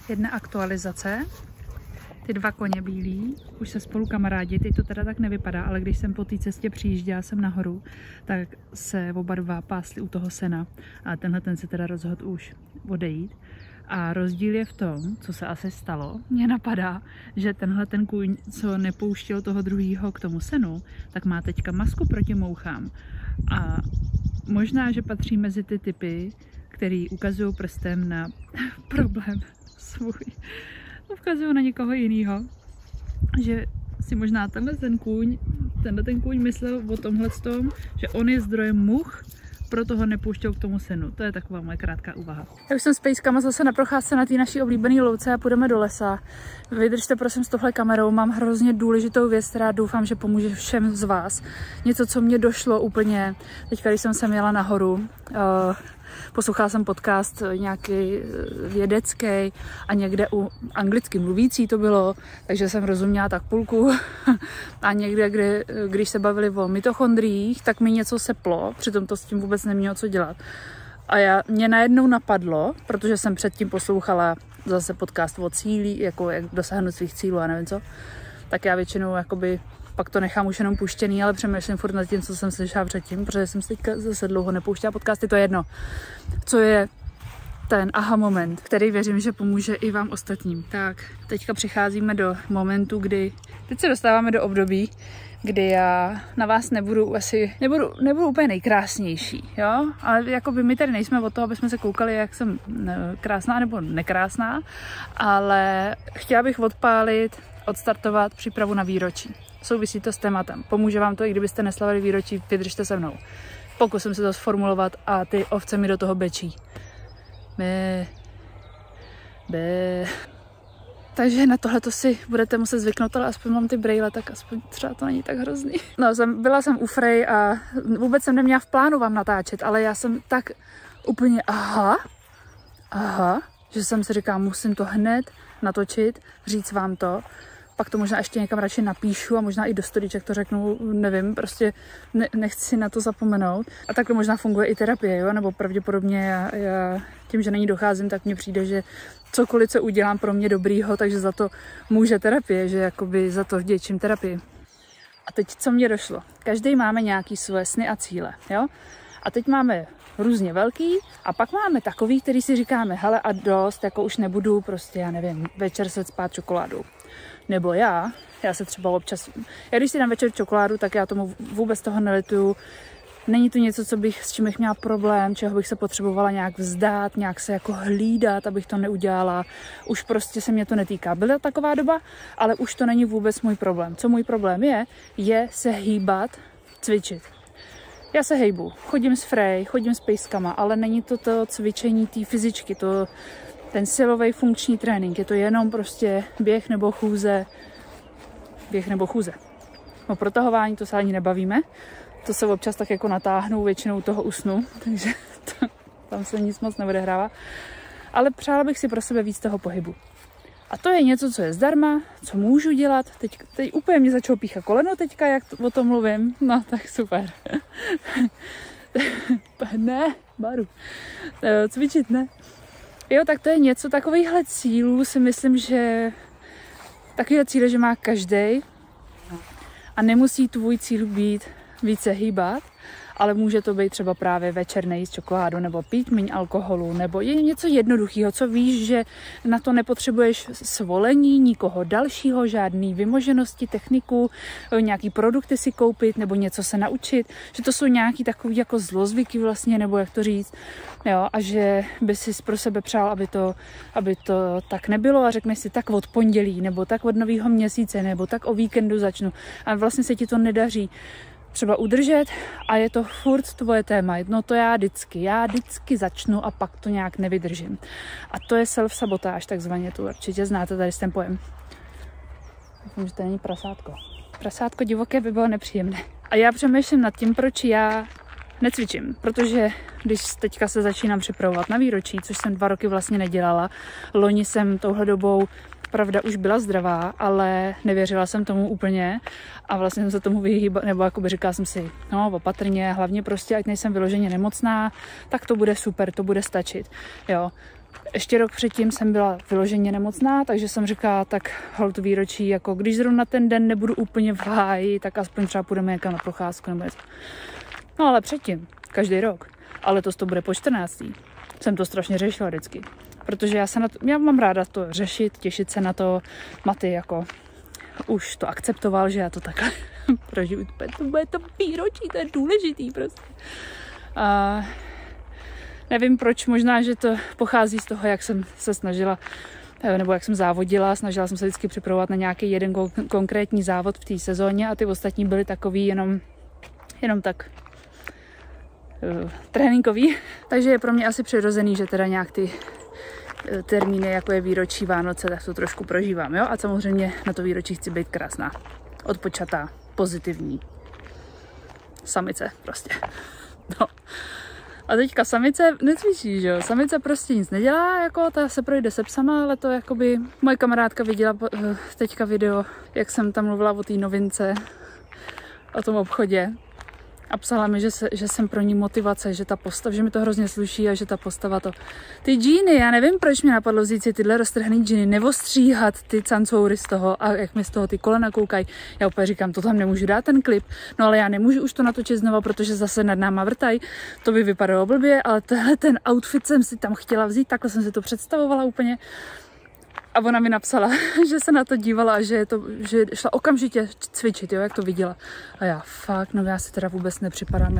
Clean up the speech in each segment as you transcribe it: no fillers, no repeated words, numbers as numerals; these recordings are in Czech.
jedna aktualizace. Ty dva koně bílí už se spolu kamarádí, teď to teda tak nevypadá, ale když jsem po té cestě přijížděla jsem nahoru, tak se oba dva pásli u toho sena a tenhle ten se teda rozhodl už odejít. A rozdíl je v tom, co se asi stalo. Mně napadá, že tenhle ten kůň, co nepouštěl toho druhýho k tomu senu, tak má teďka masku proti mouchám. A možná, že patří mezi ty typy, který ukazují prstem na problém svůj. Ukazují na někoho jiného. Že si možná tenhle ten kůň myslel o tomhletom, že on je zdrojem much, proto ho nepouštěl k tomu senu. To je taková moje krátká úvaha. Já už jsem s pejskama zase na procházce na té naší oblíbené louce a půjdeme do lesa. Vydržte prosím s tohle kamerou, mám hrozně důležitou věc, která doufám, že pomůže všem z vás. Něco, co mě došlo úplně, teďka když jsem sem jela nahoru, poslouchala jsem podcast nějaký vědecký a někde u anglicky mluvící to bylo, takže jsem rozuměla tak půlku. A někde, když se bavili o mitochondriích, tak mi něco seplo, přitom to s tím vůbec nemělo co dělat. A mě najednou napadlo, protože jsem předtím poslouchala zase podcast o cílí, jako jak dosáhnout svých cílů a nevím co, tak já většinou jakoby pak to nechám už jenom puštěný, ale přemýšlím furt nad tím, co jsem slyšela předtím, protože jsem si teďka zase dlouho nepouštěla podcasty, to je jedno. Co je ten aha moment, který věřím, že pomůže i vám ostatním. Tak, teďka přicházíme do momentu, teď se dostáváme do období, kdy já na vás nebudu úplně nejkrásnější, jo? Ale jakoby my tady nejsme od toho, aby jsme se koukali, jak jsem krásná nebo nekrásná, ale chtěla bych odstartovat přípravu na výročí. Souvisí to s tématem. Pomůže vám to, i kdybyste neslavili výročí, vydržte se mnou. Pokusím se to sformulovat a ty ovce mi do toho bečí. Takže na tohle si budete muset zvyknout, ale aspoň mám ty brejle, tak aspoň třeba to není tak hrozný. No, byla jsem u Frey a vůbec jsem neměla v plánu vám natáčet, ale já jsem tak úplně aha, že jsem si říkala, musím to hned natočit, říct vám to. Pak to možná ještě někam radši napíšu a možná i do storíček to řeknu, nevím, prostě nechci na to zapomenout. A takhle možná funguje i terapie, jo? Nebo pravděpodobně já tím, že na ní docházím, tak mně přijde, že cokoliv, co udělám pro mě dobrýho, takže za to může terapie, že jakoby za to vděčím terapii. A teď, co mě došlo? Každý máme nějaký své sny a cíle, jo? A teď máme různě velký a pak máme takový, který si říkáme, hele a dost, jako už nebudu prostě, já nevím, večer se spát čokoládou. Nebo já se třeba občas, když si dám večer čokoládu, tak já tomu vůbec toho nelituju. Není to něco, s čím bych měla problém, čeho bych se potřebovala nějak vzdát, nějak se jako hlídat, abych to neudělala. Už prostě se mě to netýká. Byla taková doba, ale už to není vůbec můj problém. Co můj problém je se hýbat, cvičit. Já se hejbu, chodím s Frey, chodím s pejskama, ale není to cvičení té fyzičky, ten silový funkční trénink, je to jenom prostě běh nebo chůze. O protahování to se ani nebavíme, to se občas tak jako natáhnu, většinou toho usnu, takže tam se nic moc neodehrává. Ale přála bych si pro sebe víc toho pohybu. A to je něco, co je zdarma, co můžu dělat. Teď úplně mě začalo píchat koleno teďka, jak o tom mluvím. No, tak super. Ne, baru. Cvičit ne. Jo, tak to je něco, takovýchhle cílů si myslím, že takovýhle cíle, že má každej a nemusí tvůj cíl být více hýbat, ale může to být třeba právě večer nejíst čokoládu nebo pít méně alkoholu, nebo je něco jednoduchého, co víš, že na to nepotřebuješ svolení nikoho dalšího, žádný vymoženosti, techniku, nějaký produkty si koupit nebo něco se naučit, že to jsou nějaký takový jako zlozvyky vlastně, nebo jak to říct, jo, a že by si pro sebe přál, aby to tak nebylo a řekneš si tak od pondělí, nebo tak od nového měsíce, nebo tak o víkendu začnu a vlastně se ti to nedaří třeba udržet a je to furt tvoje téma. No to já vždycky začnu a pak to nějak nevydržím. A to je self-sabotáž, takzvaně, tu určitě znáte tady ten pojem. Doufám, že to není prasátko. Prasátko divoké by bylo nepříjemné. A já přemýšlím nad tím, proč já necvičím, protože když teďka se začínám připravovat na výročí, což jsem 2 roky vlastně nedělala, loni jsem touhle dobou pravda už byla zdravá, ale nevěřila jsem tomu úplně a vlastně jsem se tomu vyhýbala, nebo jakoby říkala jsem si, no opatrně, hlavně prostě, ať nejsem vyloženě nemocná, tak to bude super, to bude stačit, jo. ještě rok předtím jsem byla vyloženě nemocná, takže jsem říkala, tak holt výročí, jako když zrovna ten den nebudu úplně v háji, tak aspoň třeba půjdeme někam na procházku nebo něco. No ale předtím, každý rok. Ale to bude po 14. Jsem to strašně řešila vždycky. Protože já mám ráda to řešit, těšit se na to. Maty jako už to akceptoval, že já to takhle prožiju. To bude to výročí, to je důležitý prostě. A nevím proč, možná, že to pochází z toho, jak jsem se snažila, nebo jak jsem závodila. Snažila jsem se vždycky připravovat na nějaký jeden konkrétní závod v té sezóně a ty ostatní byly takový jenom tak tréninkový. Takže je pro mě asi přirozený, že teda nějak ty termíny, jako je výročí Vánoce, tak to trošku prožívám, jo? A samozřejmě na to výročí chci být krásná, odpočatá, pozitivní. Samice prostě. No. A teďka samice necvičí, že jo? Samice prostě nic nedělá, jako ta se projde se psama, ale to jakoby moje kamarádka viděla teďka video, jak jsem tam mluvila o té novince, o tom obchodě. A psala mi, že jsem pro ní motivace, že ta postava, že mi to hrozně sluší a že ta postava to... Ty džíny, já nevím, proč mě napadlo vzít si tyhle roztrhaný džíny, nebo stříhat ty cancoury z toho a jak mi z toho ty kolena koukají. Já úplně říkám, to tam nemůžu dát ten klip, no ale já nemůžu už to natočit znova, protože zase nad náma vrtají. To by vypadalo blbě, ale ten outfit jsem si tam chtěla vzít, takhle jsem si to představovala úplně. A ona mi napsala, že se na to dívala a že šla okamžitě cvičit, jo, jak to viděla. A já fakt, no já si teda vůbec nepřipadám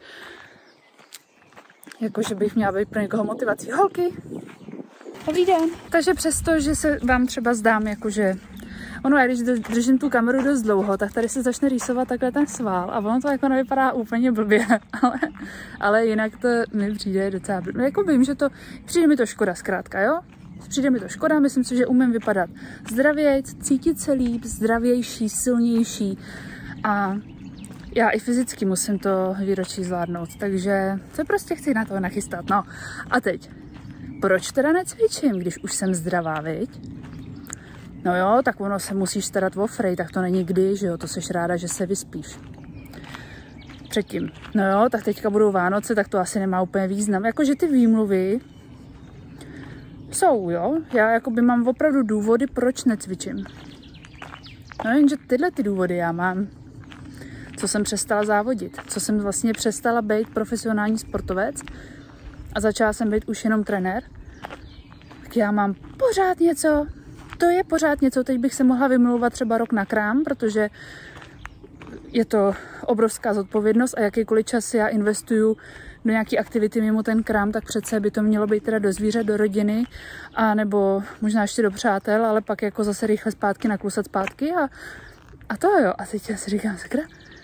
jako že bych měla být pro někoho motivací. Holky, dobrý den. Takže přesto, že se vám třeba zdám, jakože ono, já když držím tu kameru dost dlouho, tak tady se začne rýsovat takhle ten sval a ono to jako nevypadá úplně blbě, ale jinak to mi přijde docela blbě. No, jako vím, že přijde mi to škoda zkrátka, jo? Přijde mi to škoda, myslím si, že umím vypadat zdravějc, cítit se líp, zdravější, silnější a já i fyzicky musím to výročí zvládnout, takže se prostě chci na to nachystat. No a teď, proč teda necvičím, když už jsem zdravá, viď? No jo, tak ono se musíš starat o Frej, tak to není kdy, že jo, to seš ráda, že se vyspíš. Předtím, no jo, tak teďka budou Vánoce, tak to asi nemá úplně význam, jakože ty výmluvy jsou, jo, já jakoby mám opravdu důvody, proč necvičím. No jenže tyhle ty důvody já mám, co jsem přestala závodit, co jsem vlastně přestala být profesionální sportovec a začala jsem být už jenom trenér, tak já mám pořád něco, to je pořád něco, teď bych se mohla vymlouvat třeba rok na krám, protože je to obrovská zodpovědnost a jakýkoliv čas já investuju do nějaké aktivity mimo ten krám, tak přece by to mělo být teda do zvířat, do rodiny, a nebo možná ještě do přátel, ale pak jako zase rychle zpátky naklusat zpátky a to jo. A teď já si říkám, sakra,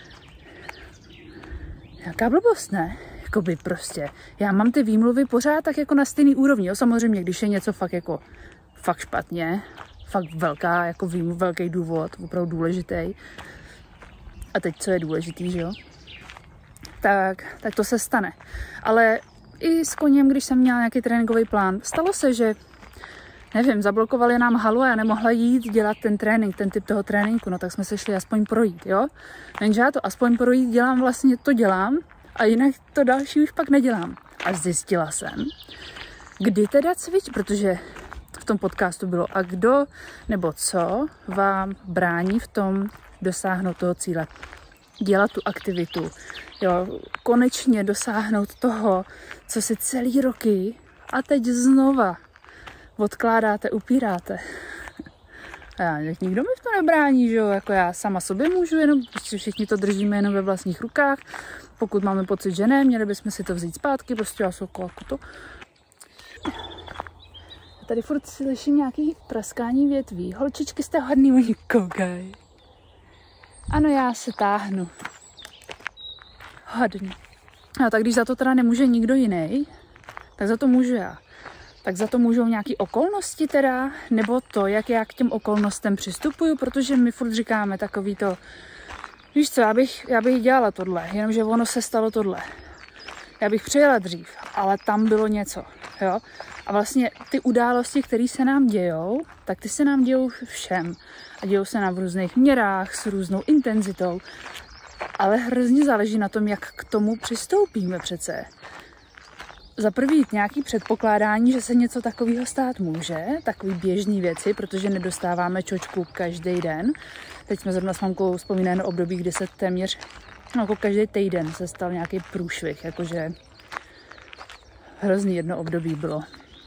nějaká blbost, ne? Jakoby prostě, já mám ty výmluvy pořád tak jako na stejný úrovni, jo? Samozřejmě, když je něco fakt špatně, fakt velký důvod, opravdu důležitý. A teď, co je důležitý, že jo? Tak to se stane. Ale i s koněm, když jsem měla nějaký tréninkový plán, stalo se, že, nevím, zablokovali nám halu a já nemohla jít dělat ten trénink, ten typ toho tréninku, no tak jsme se šli aspoň projít, jo? Jenže já to aspoň projít dělám a jinak to další už pak nedělám. A zjistila jsem, kdy teda cvičit, protože v tom podcastu bylo a kdo nebo co vám brání v tom dosáhnout toho cíle. Dělat tu aktivitu, jo, konečně dosáhnout toho, co si celý roky a teď znova odkládáte, upíráte. A já, nikdo mi v tom nebrání, že jo, jako já sama sobě můžu, jenom prostě všichni to držíme jenom ve vlastních rukách. Pokud máme pocit, že ne, měli bychom si to vzít zpátky, prostě já jsou jako to. Tady furt slyším nějaký praskání větví. Holčičky, jste hodný, oni koukají. Ano, já se táhnu. Hodně. A tak když za to teda nemůže nikdo jiný, tak za to můžu já. Tak za to můžou nějaké okolnosti teda, nebo to, jak já k těm okolnostem přistupuju, protože my furt říkáme takový to, víš co, já bych dělala tohle, jenomže ono se stalo tohle. Já bych přijela dřív, ale tam bylo něco, jo. A vlastně ty události, které se nám dějou, tak ty se nám dějou všem. A dějou se nám v různých měrách, s různou intenzitou. Ale hrozně záleží na tom, jak k tomu přistoupíme přece. za prvý nějaký předpokládání, že se něco takového stát může, takový běžný věci, protože nedostáváme čočku každý den. Teď jsme zrovna s mamkou vzpomínali na období, kdy se téměř jako každý týden se stal nějaký průšvih, jakože hrozný jedno období bylo.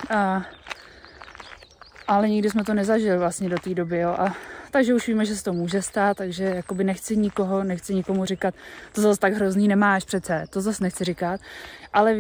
Ale nikdy jsme to nezažili vlastně do té doby, jo. Takže už víme, že se to může stát, takže jakoby nechci nikomu říkat, to zase tak hrozný nemáš přece, to zase nechci říkat, ale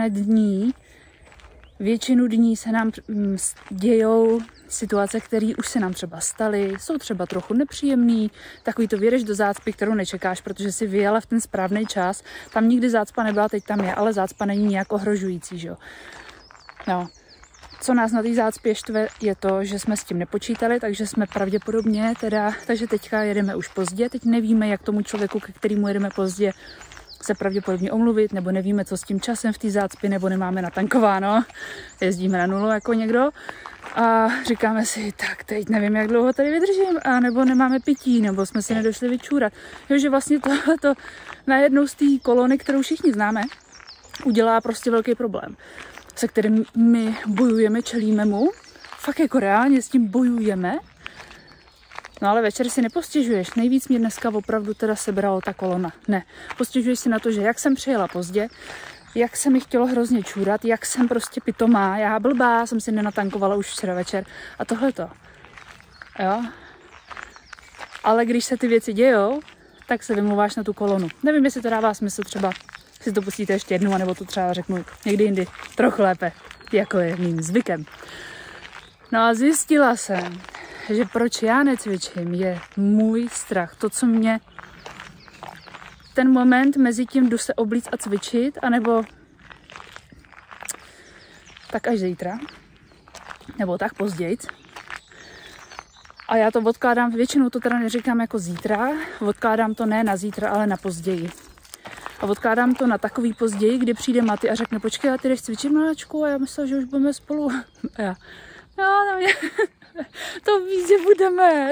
většinu dní se nám dějou situace, které už se nám třeba staly, jsou třeba trochu nepříjemný, takový to vědeš do zácpy, kterou nečekáš, protože si vyjela v ten správný čas, tam nikdy zácpa nebyla, teď tam je, ale zácpa není nějak ohrožující, že jo. No. Co nás na té zácpě štve, je to, že jsme s tím nepočítali, takže jsme pravděpodobně takže teďka jedeme už pozdě, teď nevíme, jak tomu člověku, ke kterému jedeme pozdě, se pravděpodobně omluvit, nebo nevíme, co s tím časem v té zácpě, nebo nemáme natankováno, jezdíme na nulu jako někdo a říkáme si, tak teď nevím, jak dlouho tady vydržím, a nebo nemáme pití, nebo jsme si nedošli vyčůrat. Jo, že vlastně tohleto najednou z té kolony, kterou všichni známe, udělá prostě velký problém, se kterým my bojujeme, čelíme mu. Fakt jako reálně s tím bojujeme. No ale večer si nepostěžuješ. Nejvíc mě dneska opravdu teda sebralo ta kolona. Ne. Postěžuješ si na to, že jak jsem přijela pozdě, jak se mi chtělo hrozně čůrat, jak jsem prostě pitomá, já blbá, jsem si nenatankovala už včera večer. A tohleto. Jo. Ale když se ty věci dějou, tak se vymluváš na tu kolonu. Nevím, jestli to dává smysl, třeba si to pustíte ještě jednou, anebo to třeba řeknu někdy jindy trochu lépe, jako je mým zvykem. No a zjistila jsem, že proč já necvičím, je můj strach. To, co mě ten moment mezi tím jdu se oblíct a cvičit, anebo tak až zítra, nebo tak pozdějc. A já to odkládám, většinou to teda neříkám jako zítra, odkládám to ne na zítra, ale na později. A odkládám to na takový později, kdy přijde Maty a řekne, počkej, a ty jdeš cvičit, mláčku? A já myslel, že už budeme spolu. A já, no, to víš, že budeme.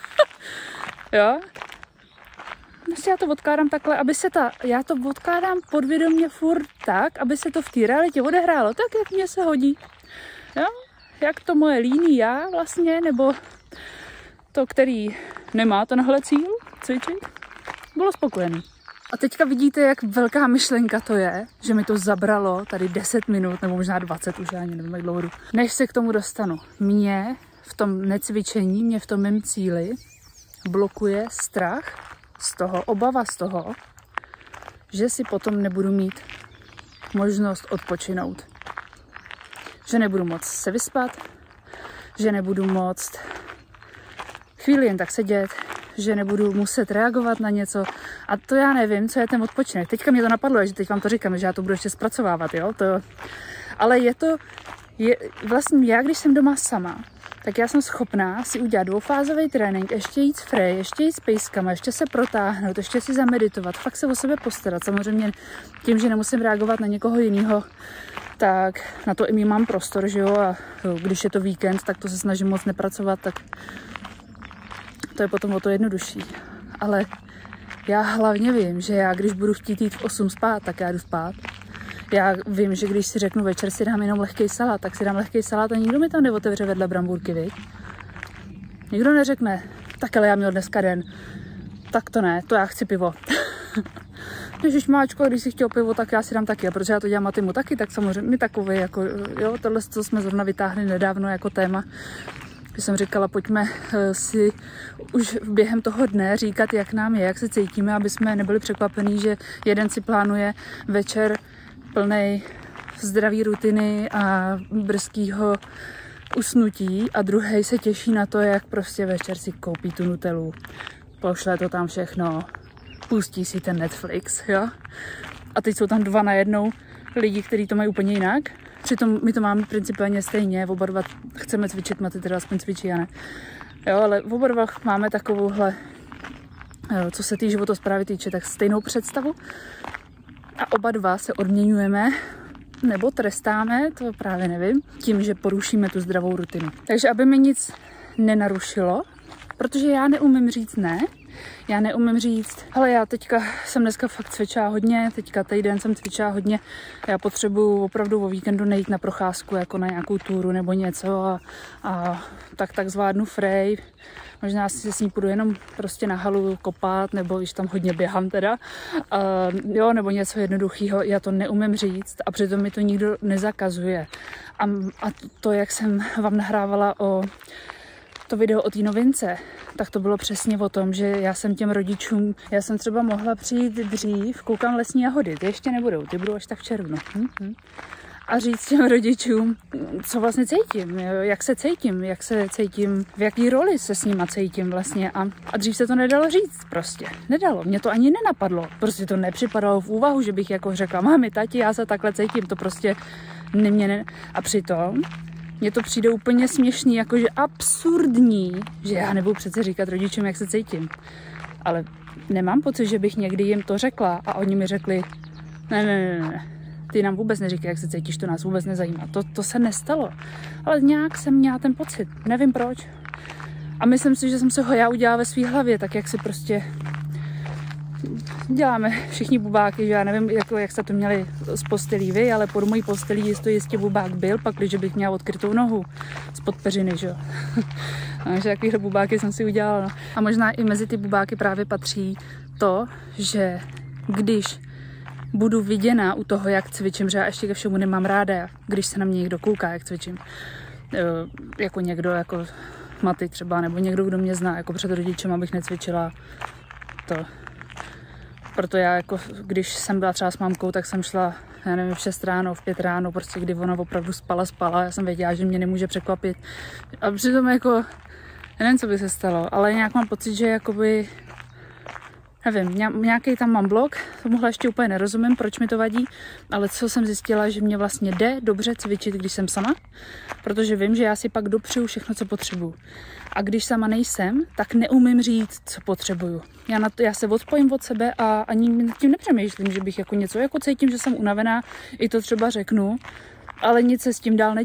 Jo? Vlastně já to odkládám takhle, já to odkládám podvědomě furt tak, aby se to v té realitě odehrálo tak, jak mě se hodí. Jo? Jak to moje líný já vlastně, nebo to, který nemá tenhle cíl cvičit, bylo spokojený. A teďka vidíte, jak velká myšlenka to je, že mi to zabralo tady 10 minut, nebo možná 20, už ani nevím, jak dlouho jdu, než se k tomu dostanu. Mě v tom necvičení, mě v tom mém cíli blokuje strach z toho, obava z toho, že si potom nebudu mít možnost odpočinout. Že nebudu moct se vyspat, že nebudu moct chvíli jen tak sedět, že nebudu muset reagovat na něco. A to já nevím, co je ten odpočinek. Teďka mě to napadlo, že teď vám to říkám, že já to budu ještě zpracovávat, jo. Ale vlastně já, když jsem doma sama, tak já jsem schopná si udělat dvoufázový trénink, ještě jít s Frey, ještě jít s pejskama, ještě se protáhnout, ještě si zameditovat, fakt se o sebe postarat. Samozřejmě tím, že nemusím reagovat na někoho jiného, tak na to i mám prostor, že jo. A když je to víkend, tak to se snažím moc nepracovat, tak to je potom o to jednodušší. Ale já hlavně vím, že já, když budu chtít jít v 8 spát, tak já jdu spát. Já vím, že když si řeknu večer si dám jenom lehkej salát, tak si dám lehkej salát a nikdo mi tam neotevře vedle brambůrky, viď? Nikdo neřekne, tak ale já měl dneska den. Tak to ne, to já chci pivo. Ježišmáčko, když si chtěl pivo, tak já si dám taky. A protože já to dělám Matymu taky, tak samozřejmě my takové, jako, jo, tohle, co jsme zrovna vytáhli nedávno jako téma. Když jsem říkala, pojďme si už během toho dne říkat, jak nám je, jak se cítíme, aby jsme nebyli překvapení, že jeden si plánuje večer plnej zdraví rutiny a brzkýho usnutí a druhý se těší na to, jak prostě večer si koupí tu Nutellu, pošle to tam všechno, pustí si ten Netflix, jo. A teď jsou tam dva najednou lidi, kteří to mají úplně jinak. Přitom my to máme principálně stejně, oba dva chceme cvičit, Maty teda aspoň cvičí, a ne. Jo, ale oba dva máme takovouhle, co se té životosprávy týče, tak stejnou představu. A oba dva se odměňujeme, nebo trestáme, to právě nevím, tím, že porušíme tu zdravou rutinu. Takže aby mi nic nenarušilo, protože já neumím říct ne, Já neumím říct, ale já teďka jsem dneska fakt cvičila hodně, teďka týden jsem cvičila hodně. Já potřebuju opravdu o víkendu nejít na procházku, jako na nějakou túru nebo něco a tak zvládnu frej. Možná si s ní půjdu jenom prostě na halu kopat, nebo když tam hodně běhám teda, jo, nebo něco jednoduchého, já to neumím říct a přitom mi to nikdo nezakazuje. A to, jak jsem vám nahrávala to video o té novince, tak to bylo přesně o tom, že já jsem těm rodičům, já jsem třeba mohla přijít dřív, koukám lesní jahody, ty ještě nebudou, ty budou až tak v červnu. A říct těm rodičům, co vlastně cítím, jak se cítím, v jaký roli se s nima cítím vlastně. A dřív se to nedalo říct prostě. Nedalo, mě to ani nenapadlo. Prostě to nepřipadalo v úvahu, že bych jako řekla, mami, tati, já se takhle cítím, to prostě A přitom mně to přijde úplně směšný, jakože absurdní, že já nebudu přece říkat rodičům, jak se cítím. Ale nemám pocit, že bych někdy jim to řekla a oni mi řekli, ne. Ty nám vůbec neříkají, jak se cítíš, to nás vůbec nezajímá. To se nestalo. Ale nějak jsem měla ten pocit. Nevím proč. A myslím si, že jsem se ho já udělala ve svý hlavě, tak jak si prostě děláme všichni bubáky, že já nevím, jak se to měli z postelí vy, ale pod mojí postelí jistě bubák byl, pak když bych měla odkrytou nohu z podpeřiny, že jo. Takže takovýhle bubáky jsem si udělala. No. A možná i mezi ty bubáky právě patří to, že když budu viděna u toho, jak cvičím, že já ještě ke všemu nemám ráda, když se na mě někdo kouká, jak cvičím. Jako někdo, jako Maty třeba, nebo někdo, kdo mě zná, jako před rodičem, abych necvičila to. Proto já, jako, když jsem byla třeba s mámkou, tak jsem šla, já nevím, v 6 ráno, v 5 ráno, prostě kdy ona opravdu spala. Já jsem věděla, že mě nemůže překvapit. A přitom jako, nevím, co by se stalo, ale nějak mám pocit, že jakoby nevím, nějaký tam mám blok, tomuhle ještě úplně nerozumím, proč mi to vadí, ale co jsem zjistila, že mě vlastně jde dobře cvičit, když jsem sama, protože vím, že já si pak dopřeju všechno, co potřebuju. A když sama nejsem, tak neumím říct, co potřebuju. Já se odpojím od sebe a ani nad tím nepřemýšlím, že bych jako něco, jako cítím, že jsem unavená, i to třeba řeknu, ale nic se s tím dál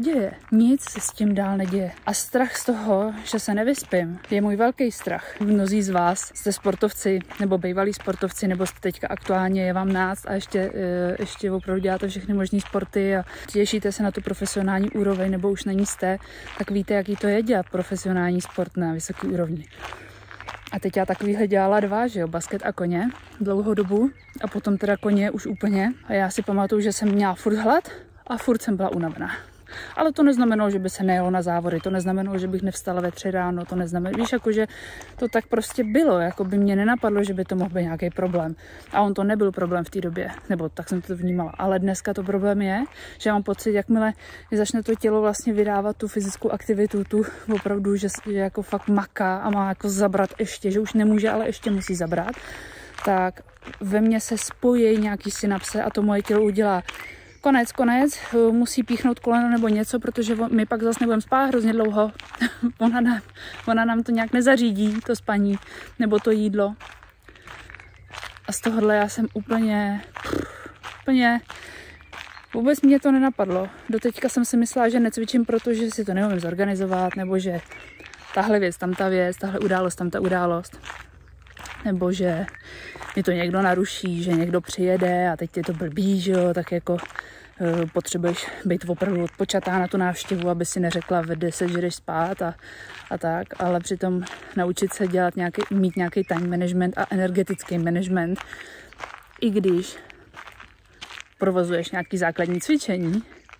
neděje. A strach z toho, že se nevyspím, je můj velký strach. Mnozí z vás jste sportovci, nebo bývalí sportovci, nebo jste teďka aktuálně, je vám nás a ještě opravdu děláte všechny možné sporty a těšíte se na tu profesionální úroveň, nebo už na ní jste, tak víte, jaký to je dělat profesionální sport na vysoké úrovni. A teď já takovýhle dělala 2, že jo, basket a koně dlouhou dobu a potom teda koně už úplně. A já si pamatuju, že jsem měla furt hlad a furt jsem byla unavená. Ale to neznamenalo, že by se nejelo na závody, to neznamenalo, že bych nevstala ve 3 ráno, to neznamenalo, víš, jakože to tak prostě bylo, jako by mě nenapadlo, že by to mohl být nějaký problém. A on to nebyl problém v té době, nebo tak jsem to vnímala. Ale dneska to problém je, že mám pocit, jakmile začne to tělo vlastně vydávat tu fyzickou aktivitu, tu opravdu, že jako fakt maká a má jako zabrat ještě, že už nemůže, ale ještě musí zabrat, tak ve mně se spojí nějaký synapse a to moje tělo udělá konec, musí píchnout koleno nebo něco, protože my pak zase nebudeme spát hrozně dlouho. Ona nám to nějak nezařídí, to spaní nebo to jídlo. A z tohohle já jsem úplně, vůbec mě to nenapadlo. Doteďka jsem si myslela, že necvičím, protože si to neumím zorganizovat, nebo že tahle věc, tam ta věc, tahle událost, tam ta událost. Nebo že mi to někdo naruší, že někdo přijede a teď je to blbý, že jo, tak jako potřebuješ být opravdu odpočatá na tu návštěvu, aby si neřekla v 10, že jdeš spát a tak, ale přitom naučit se dělat mít nějaký time management a energetický management, i když provozuješ nějaký základní cvičení,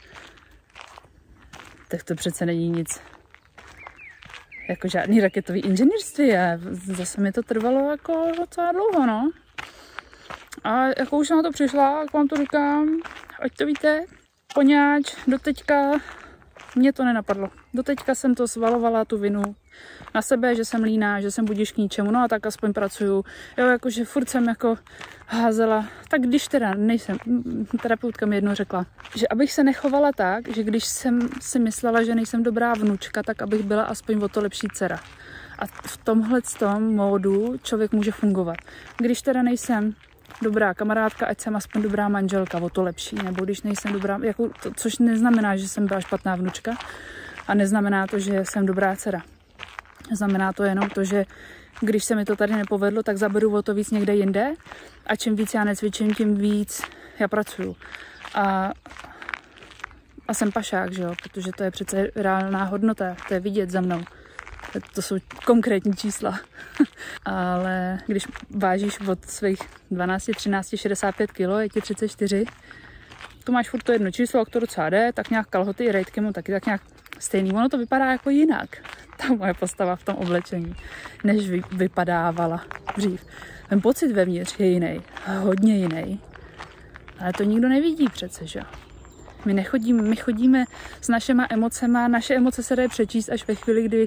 tak to přece není nic jako žádný raketový inženýrství a zase mi to trvalo jako docela dlouho, no. A jako už jsem na to přišla, jak vám to říkám, ať to víte, poněvadž doteďka mě to nenapadlo. Doteďka jsem to svalovala, tu vinu na sebe, že jsem líná, že jsem budiš k ničemu, no a tak aspoň pracuju. Jo, jakože furt jsem jako házela, tak když teda nejsem, terapeutka mi jednou řekla, že abych se nechovala tak, že když jsem si myslela, že nejsem dobrá vnučka, tak abych byla aspoň o to lepší dcera. A v tomhletom módu člověk může fungovat. Když teda nejsem dobrá kamarádka, ať jsem aspoň dobrá manželka, o to lepší, nebo když nejsem dobrá, jako to, což neznamená, že jsem byla špatná vnučka a neznamená to, že jsem dobrá dcera. Znamená to jenom to, že když se mi to tady nepovedlo, tak zaberu o to víc někde jinde. A čím víc já necvičím, tím víc já pracuju. A jsem pašák, že jo, protože to je přece reálná hodnota, to je vidět za mnou. To jsou konkrétní čísla. Ale když vážíš od svých 12, 13, 65 kg, je ti 34, to máš furt to jedno číslo, jak to docela jde, tak nějak kalhoty i rejtky mu taky tak nějak stejný. Ono to vypadá jako jinak, ta moje postava v tom oblečení, než vypadávala dřív. Ten pocit vevnitř je jiný, hodně jiný. Ale to nikdo nevidí přece, že? My chodíme s našima emocema, naše emoce se dají přečíst až ve chvíli, kdy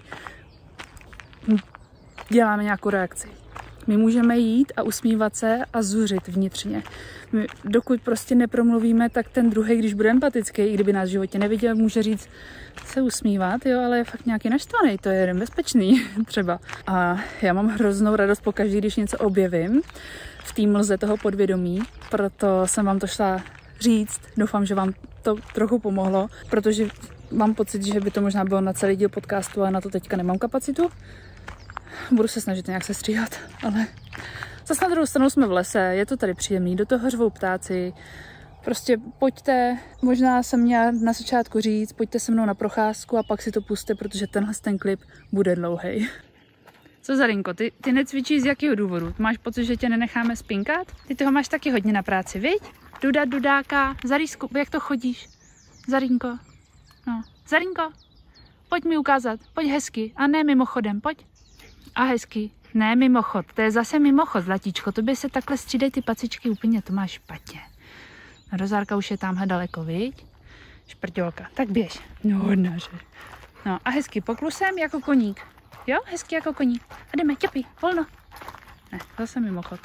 děláme nějakou reakci. My můžeme jít a usmívat se a zuřit vnitřně. My, dokud prostě nepromluvíme, tak ten druhý, když bude empatický, i kdyby nás v životě neviděl, může říct, se usmívat, jo, ale je fakt nějaký naštvaný, to je nebezpečný třeba. A já mám hroznou radost pokaždé, když něco objevím v té mlze toho podvědomí, proto jsem vám to šla říct. Doufám, že vám to trochu pomohlo, protože mám pocit, že by to možná bylo na celý díl podcastu a na to teďka nemám kapacitu. Budu se snažit nějak se stříhat, ale zase na druhou stranu jsme v lese, je to tady příjemný, do toho řvou ptáci. Prostě pojďte, možná jsem měla na začátku říct, pojďte se mnou na procházku a pak si to puste, protože ten klip bude dlouhej. Co Zarinko, ty necvičíš z jakého důvodu? Máš pocit, že tě nenecháme spinkat? Ty toho máš taky hodně na práci, viď? Dudáka, Zarísku, jak to chodíš? Zarinko, no, Zarinko, pojď mi ukázat, pojď hezky, a ne mimochodem, pojď. A hezky, ne mimochod, to je zase mimochod, zlatíčko, tobě se takhle střídají ty pacičky úplně, to máš špatně. Rozárka už je tamhle daleko, viď? Šprťolka, tak běž, no hodnáře. No a hezky poklusem jako koník, jo, hezky jako koník. A jdeme, těpi, volno. Ne, zase mimochod.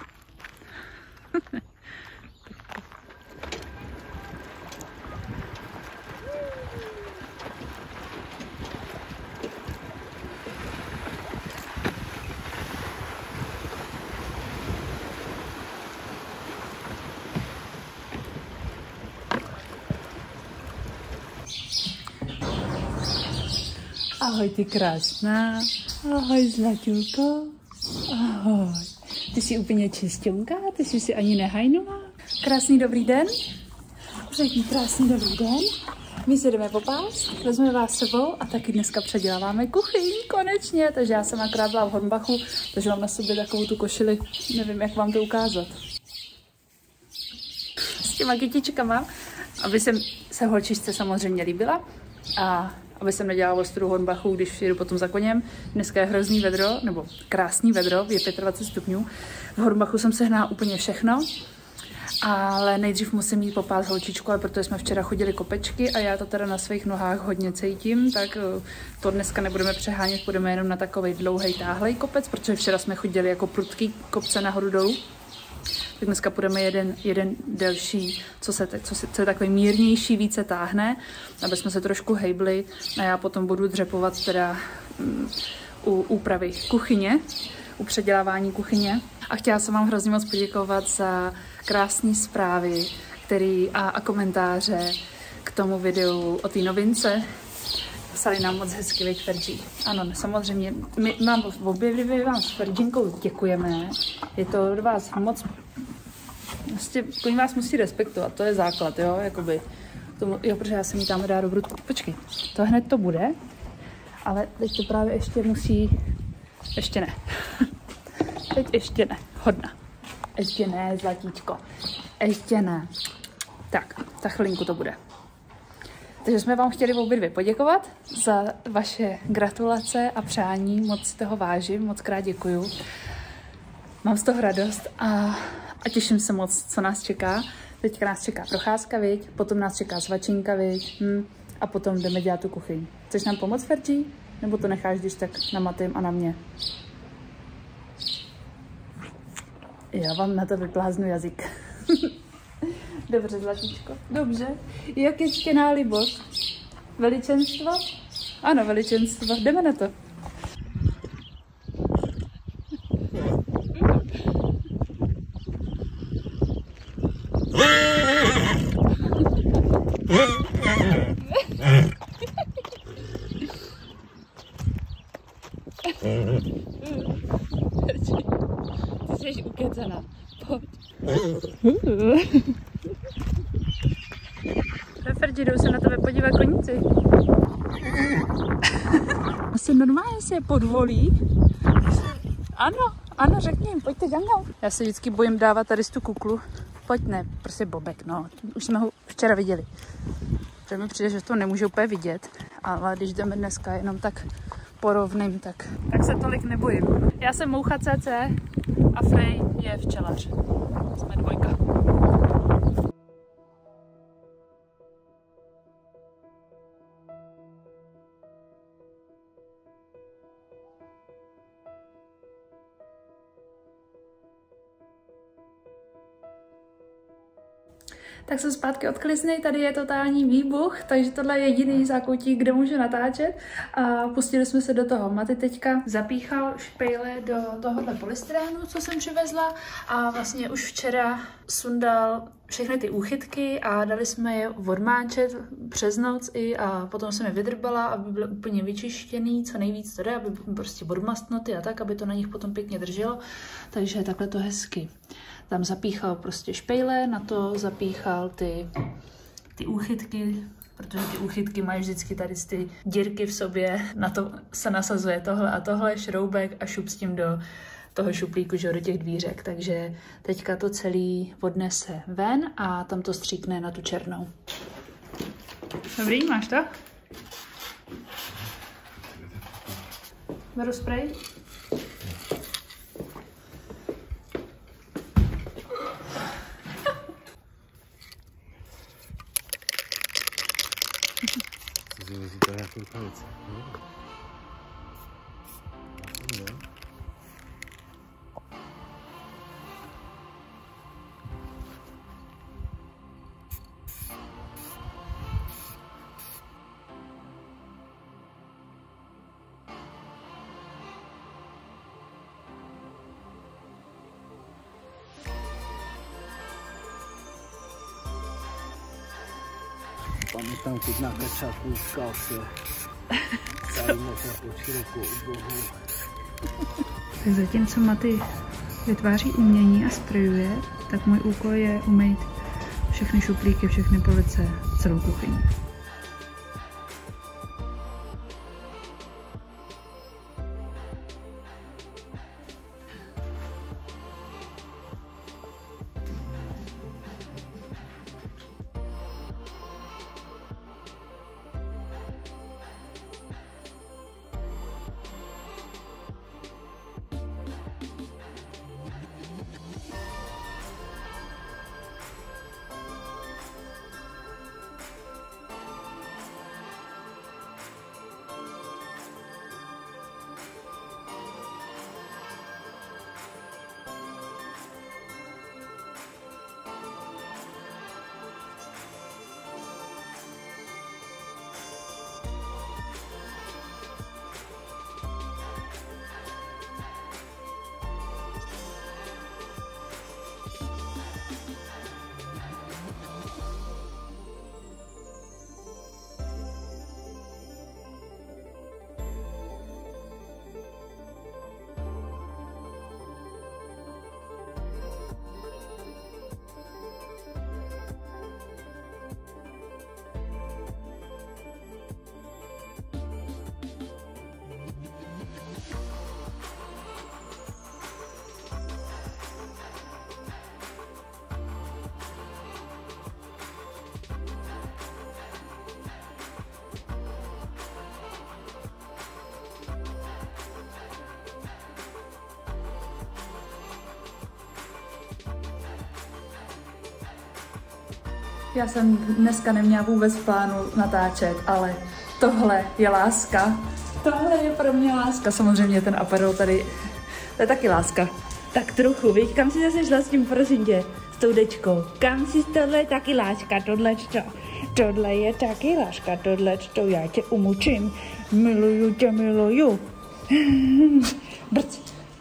Ahoj, ty krásná. Ahoj, zlaťulko. Ahoj. Ty jsi úplně čistěnká, ty jsi si ani nehajnula. Krásný dobrý den. Řekni krásný dobrý den. My se jdeme popást, vezmeme vás sebou a taky dneska předěláváme kuchyň, konečně. Takže já jsem akorát byla v Hornbachu, takže mám na sobě takovou tu košili, nevím, jak vám to ukázat. S těma kytičkama, aby jsem se holčičce samozřejmě líbila a aby jsem nedělala ostudu Hornbachu, když jedu potom za koněm. Dneska je hrozný vedro, nebo krásný vedro, je 25 stupňů. V Hornbachu jsem sehnala úplně všechno, ale nejdřív musím jít popást holčičku, ale protože jsme včera chodili kopečky a já to teda na svých nohách hodně cítím, tak to dneska nebudeme přehánět, půjdeme jenom na takovej dlouhý táhlej kopec, protože včera jsme chodili jako prudký kopce nahoru dolů. Tak dneska půjdeme jeden delší, co je takový mírnější, více táhne, aby jsme se trošku hejbli a já potom budu dřepovat teda u úpravy kuchyně, u předělávání kuchyně. A chtěla jsem vám hrozně moc poděkovat za krásné zprávy a komentáře k tomu videu o té novince. Psali nám moc hezky, veď Fergie. Ano, samozřejmě, my vám s Ferginkou děkujeme. Je to od vás moc, vlastně, koní vás musí respektovat, to je základ, jo, jakoby. Tomu, jo, protože já jsem jí tam dá dobrou, počkej, to hned to bude, ale teď to právě ještě ne. Teď ještě ne, hodna. Ještě ne, zlatíčko, ještě ne. Tak, za chvilinku to bude. Takže jsme vám chtěli obě dvě poděkovat za vaše gratulace a přání, moc si toho vážím, moc krát děkuju. Mám z toho radost a těším se moc, co nás čeká. Teďka nás čeká procházka, viď? Potom nás čeká svačinka, viď? A potom jdeme dělat tu kuchyň. Chceš nám pomoct, Fergie? Nebo to necháš když tak na Matym a na mě? Já vám na to vypláznu jazyk. Dobře, zlatíčko. Dobře. Jak je ctěná libost? Veličenstvo? Ano, veličenstvo. Jdeme na to. Referti, jdou se na tebe podívat koníci. Asi normálně se je podvolí. Ano, řekni jim, pojďte za mnou. Já se vždycky bojím dávat tady tu kuklu. Pojď, ne, prostě Bobek, no. Už jsme ho včera viděli. Že mi přijde, že to nemůže úplně vidět, ale když jdeme dneska jenom tak porovným, tak se tolik nebojím. Já jsem Moucha CC a Frej je včelař. Jsme dvojka. Tak jsem zpátky od klizny, tady je totální výbuch, takže tohle je jediný zákoutík, kde můžu natáčet a pustili jsme se do toho. Maty teďka zapíchal špejle do tohohle polystyrenu, co jsem přivezla a vlastně už včera sundal všechny ty úchytky a dali jsme je odmáčet přes noc i a potom jsem je vydrbala, aby byly úplně vyčištěný, co nejvíc to jde, aby byly prostě odmastnuty a tak, aby to na nich potom pěkně drželo, takže takhle to hezky. Tam zapíchal prostě špejle, na to zapíchal ty úchytky, protože ty úchytky mají vždycky tady ty dírky v sobě, na to se nasazuje tohle a tohle, šroubek a šup s tím do toho šuplíku, že do těch dvířek, takže teďka to celý odnese ven a tam to stříkne na tu černou. Dobrý, máš to? Beru sprej? To nějakou rukavici. Pamätám, keď na kačáku v kalce stavíme kapočky ruku u bohu. Tak zatímco Maty vytváří umění a sprejuje, tak můj úkol je umýt všechny šuplíky, všechny police, celou kuchyni. Já jsem dneska neměla vůbec v plánu natáčet, ale tohle je láska. Tohle je pro mě láska. Samozřejmě ten Aperol tady, to je taky láska. Tak trochu, víš, kam si zase šla s tím, prosím tě, s tou dečkou? Kam si, tohle je taky láska, tohle je taky láska, tohleto, já tě umučím. Miluju tě, miluju. Brc.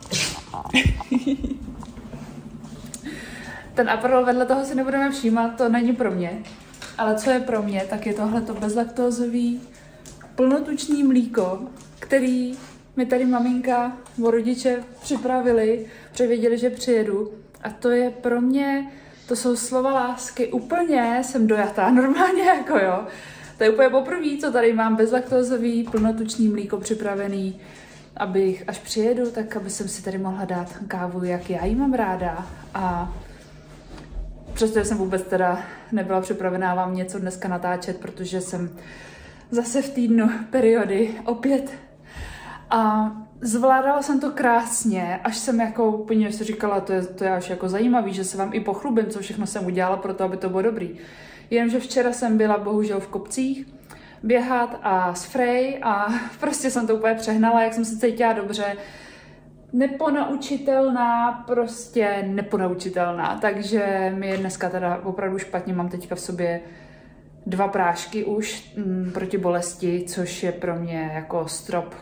Ten Aperol vedle toho si nebudeme všímat, to není pro mě. Ale co je pro mě, tak je tohleto bezlaktózový plnotučný mlíko, který mi tady maminka o rodiče připravili, protože věděli, že přijedu. A to je pro mě To jsou slova lásky. Úplně jsem dojatá, normálně jako jo. To je úplně poprvé, co tady mám bezlaktózový, plnotučný mlíko připravený, abych, až přijedu, tak aby jsem si tady mohla dát kávu, jak já ji mám ráda. A přestože jsem vůbec teda nebyla připravená vám něco dneska natáčet, protože jsem zase v týdnu periody opět. A zvládala jsem to krásně, až jsem jako úplně si říkala, to je až jako zajímavý, že se vám i pochlubím, co všechno jsem udělala pro to, aby to bylo dobrý. Jenomže včera jsem byla bohužel v kopcích běhat a s Frey a prostě jsem to úplně přehnala, jak jsem se cítila dobře. Neponaučitelná, prostě neponaučitelná, takže mi je dneska teda opravdu špatně, mám teďka v sobě 2 prášky už proti bolesti, což je pro mě jako strop,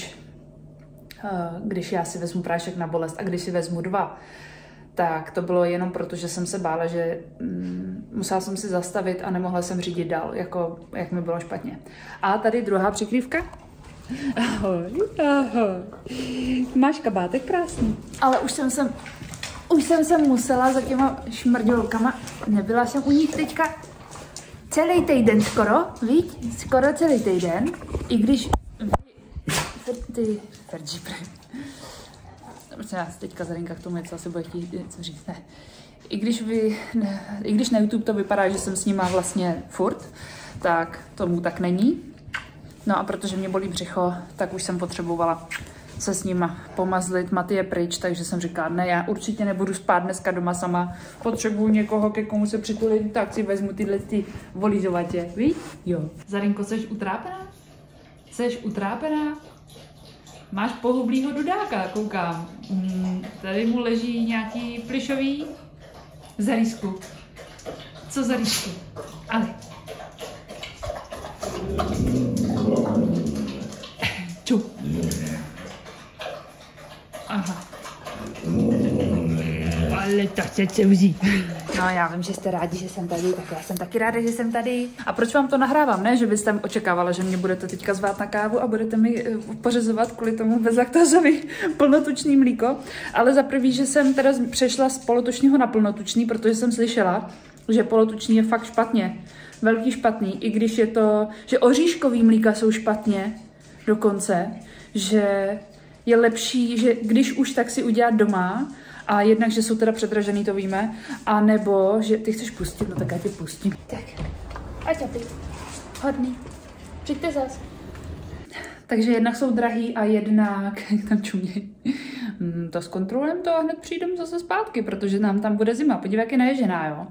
když já si vezmu prášek na bolest a když si vezmu 2, tak to bylo jenom proto, že jsem se bála, že musela jsem si zastavit a nemohla jsem řídit dál, jako jak mi bylo špatně. A tady druhá přikrývka. Ahoj, ahoj. Máš kabátek krásný. Ale už jsem se musela za těma šmrdělkama, nebyla jsem u nich teďka celý týden skoro, víš? Skoro celý týden, i když ty Fergie, já teďka Zarinka k tomu něco asi bude chtít něco říct, ne. I když na YouTube to vypadá, že jsem s nima vlastně furt, tak tomu tak není. No a protože mě bolí břicho, tak už jsem potřebovala se s nima pomazlit. Maty je pryč, takže jsem říkala, ne, já určitě nebudu spát dneska doma sama, potřebuju někoho, ke komu se přitulit, tak si vezmu tyhle volízovatě, víš? Jo. Zarinko, jsi utrápená? Jsi utrápená? Máš pohublýho dudáka, koukám. Tady mu leží nějaký plišový zarízku. Co zarízku? Ale. Ču. Aha. Ale to chcete vzít. No já vím, že jste rádi, že jsem tady, tak já jsem taky ráda, že jsem tady. A proč vám to nahrávám? Ne, že byste očekávala, že mě budete teďka zvát na kávu a budete mi pořizovat kvůli tomu bezlaktozový plnotučný mlíko, ale za prvý, že jsem teda přešla z polotučního na plnotučný, protože jsem slyšela, že polotučný je fakt špatně. Velký špatný, i když je to, že oříškový mlíka jsou špatně dokonce, že je lepší, že když už tak si udělat doma, a jednak, že jsou teda předražený, to víme, a nebo, že ty chceš pustit, no tak já tě pustím. Tak, ať a pít. Hodný. Přijďte zas. Takže jednak jsou drahý a jednak, jak tam čuměj, to zkontrolujeme to a hned přijdem zase zpátky, protože nám tam bude zima. Podívej, jak je naježená, jo.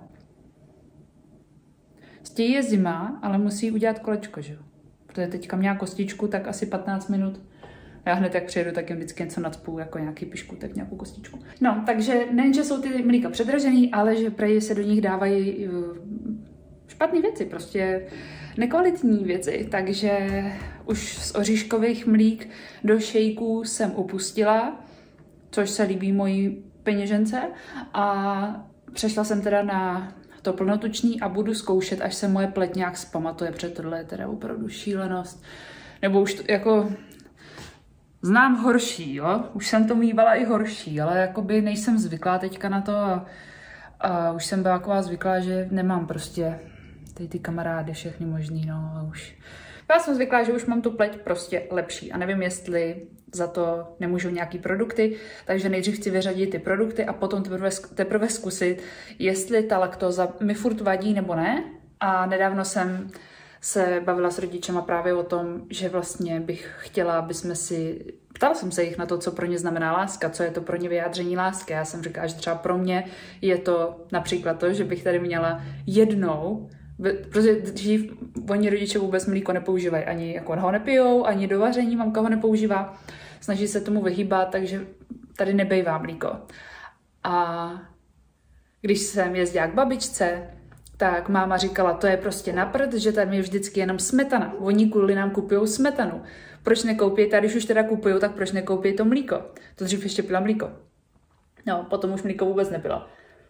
Stějí je zima, ale musí udělat kolečko, že jo. Protože teďka měla kostičku, tak asi 15 minut. Já hned jak přijedu, tak jim vždycky něco nacpu, jako nějaký pišku, tak nějakou kostičku. No, takže nejen, že jsou ty mlíka předražený, ale že prej se do nich dávají špatné věci, prostě nekvalitní věci. Takže už z oříškových mlík do šejků jsem upustila, což se líbí mojí peněžence. A přešla jsem teda na to plnotučný a budu zkoušet, až se moje pleť nějak zpamatuje, protože tohle je teda opravdu šílenost. Nebo už to, jako... Znám horší, jo? Už jsem to mývala i horší, ale jakoby nejsem zvyklá teďka na to a už jsem byla taková zvyklá, že nemám prostě ty kamarády všechny možný, no a už. Já jsem zvyklá, že už mám tu pleť prostě lepší a nevím, jestli za to nemůžu nějaký produkty, takže nejdřív chci vyřadit ty produkty a potom teprve zkusit, jestli ta laktóza mi furt vadí nebo ne. A nedávno jsem se bavila s rodičema právě o tom, že vlastně bych chtěla, aby jsme si... Ptala jsem se jich na to, co pro ně znamená láska, co je to pro ně vyjádření lásky. Já jsem říkala, že třeba pro mě je to například to, že bych tady měla jednou, protože dřív oni rodiče vůbec mlíko nepoužívají, ani jako ho nepijou, ani do vaření mamka ho nepoužívá. Snaží se tomu vyhýbat, takže tady nebejvá mlíko. A když jsem jezdila k babičce, tak máma říkala, to je prostě na prd, že tam je vždycky jenom smetana. Oni kvůli nám kupují smetanu. Proč nekoupí, tady když už teda kupují, tak proč nekoupí to mlíko? To dřív ještě pila mlíko. No, potom už mlíko vůbec nepila.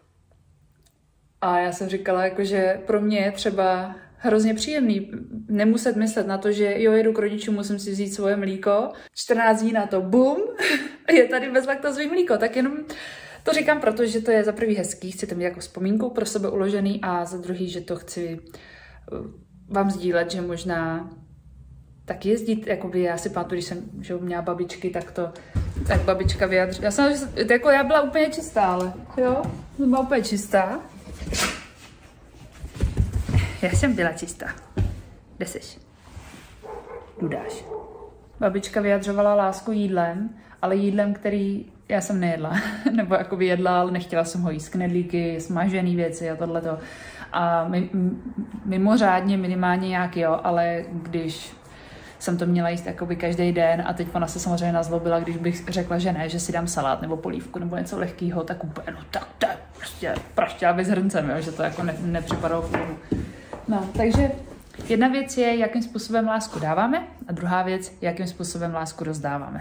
A já jsem říkala, jakože pro mě je třeba hrozně příjemný nemuset myslet na to, že jo, jedu k rodičům, musím si vzít svoje mlíko. 14 dní na to, bum, je tady bezlaktózový mlíko, tak jenom To říkám proto, že to je za prvý hezký, chci to mít jako vzpomínku pro sebe uložený a za druhý, že to chci vám sdílet, že možná tak jezdit, jakoby já si pamatuju, když jsem že měla babičky, tak babička vyjadřila. Já byla úplně čistá, ale jo, jsem byla úplně čistá. Já jsem byla čistá. Kde seš? Dudáš. Babička vyjadřovala lásku jídlem, ale jídlem, který já jsem nejedla. Nebo jakoby jedla, ale nechtěla jsem ho jíst. Knedlíky, smažený věci a tohleto. A mimořádně, minimálně nějak jo, ale když jsem to měla jíst jakoby každý den a teď ona se samozřejmě nazlobila, když bych řekla, že ne, že si dám salát nebo polívku nebo něco lehkého, tak úplně, no tak to je prostě prašťáby s hrncem, jo, že to jako nepřipadalo v úvahu. No, takže jedna věc je, jakým způsobem lásku dáváme a druhá věc, jakým způsobem lásku rozdáváme.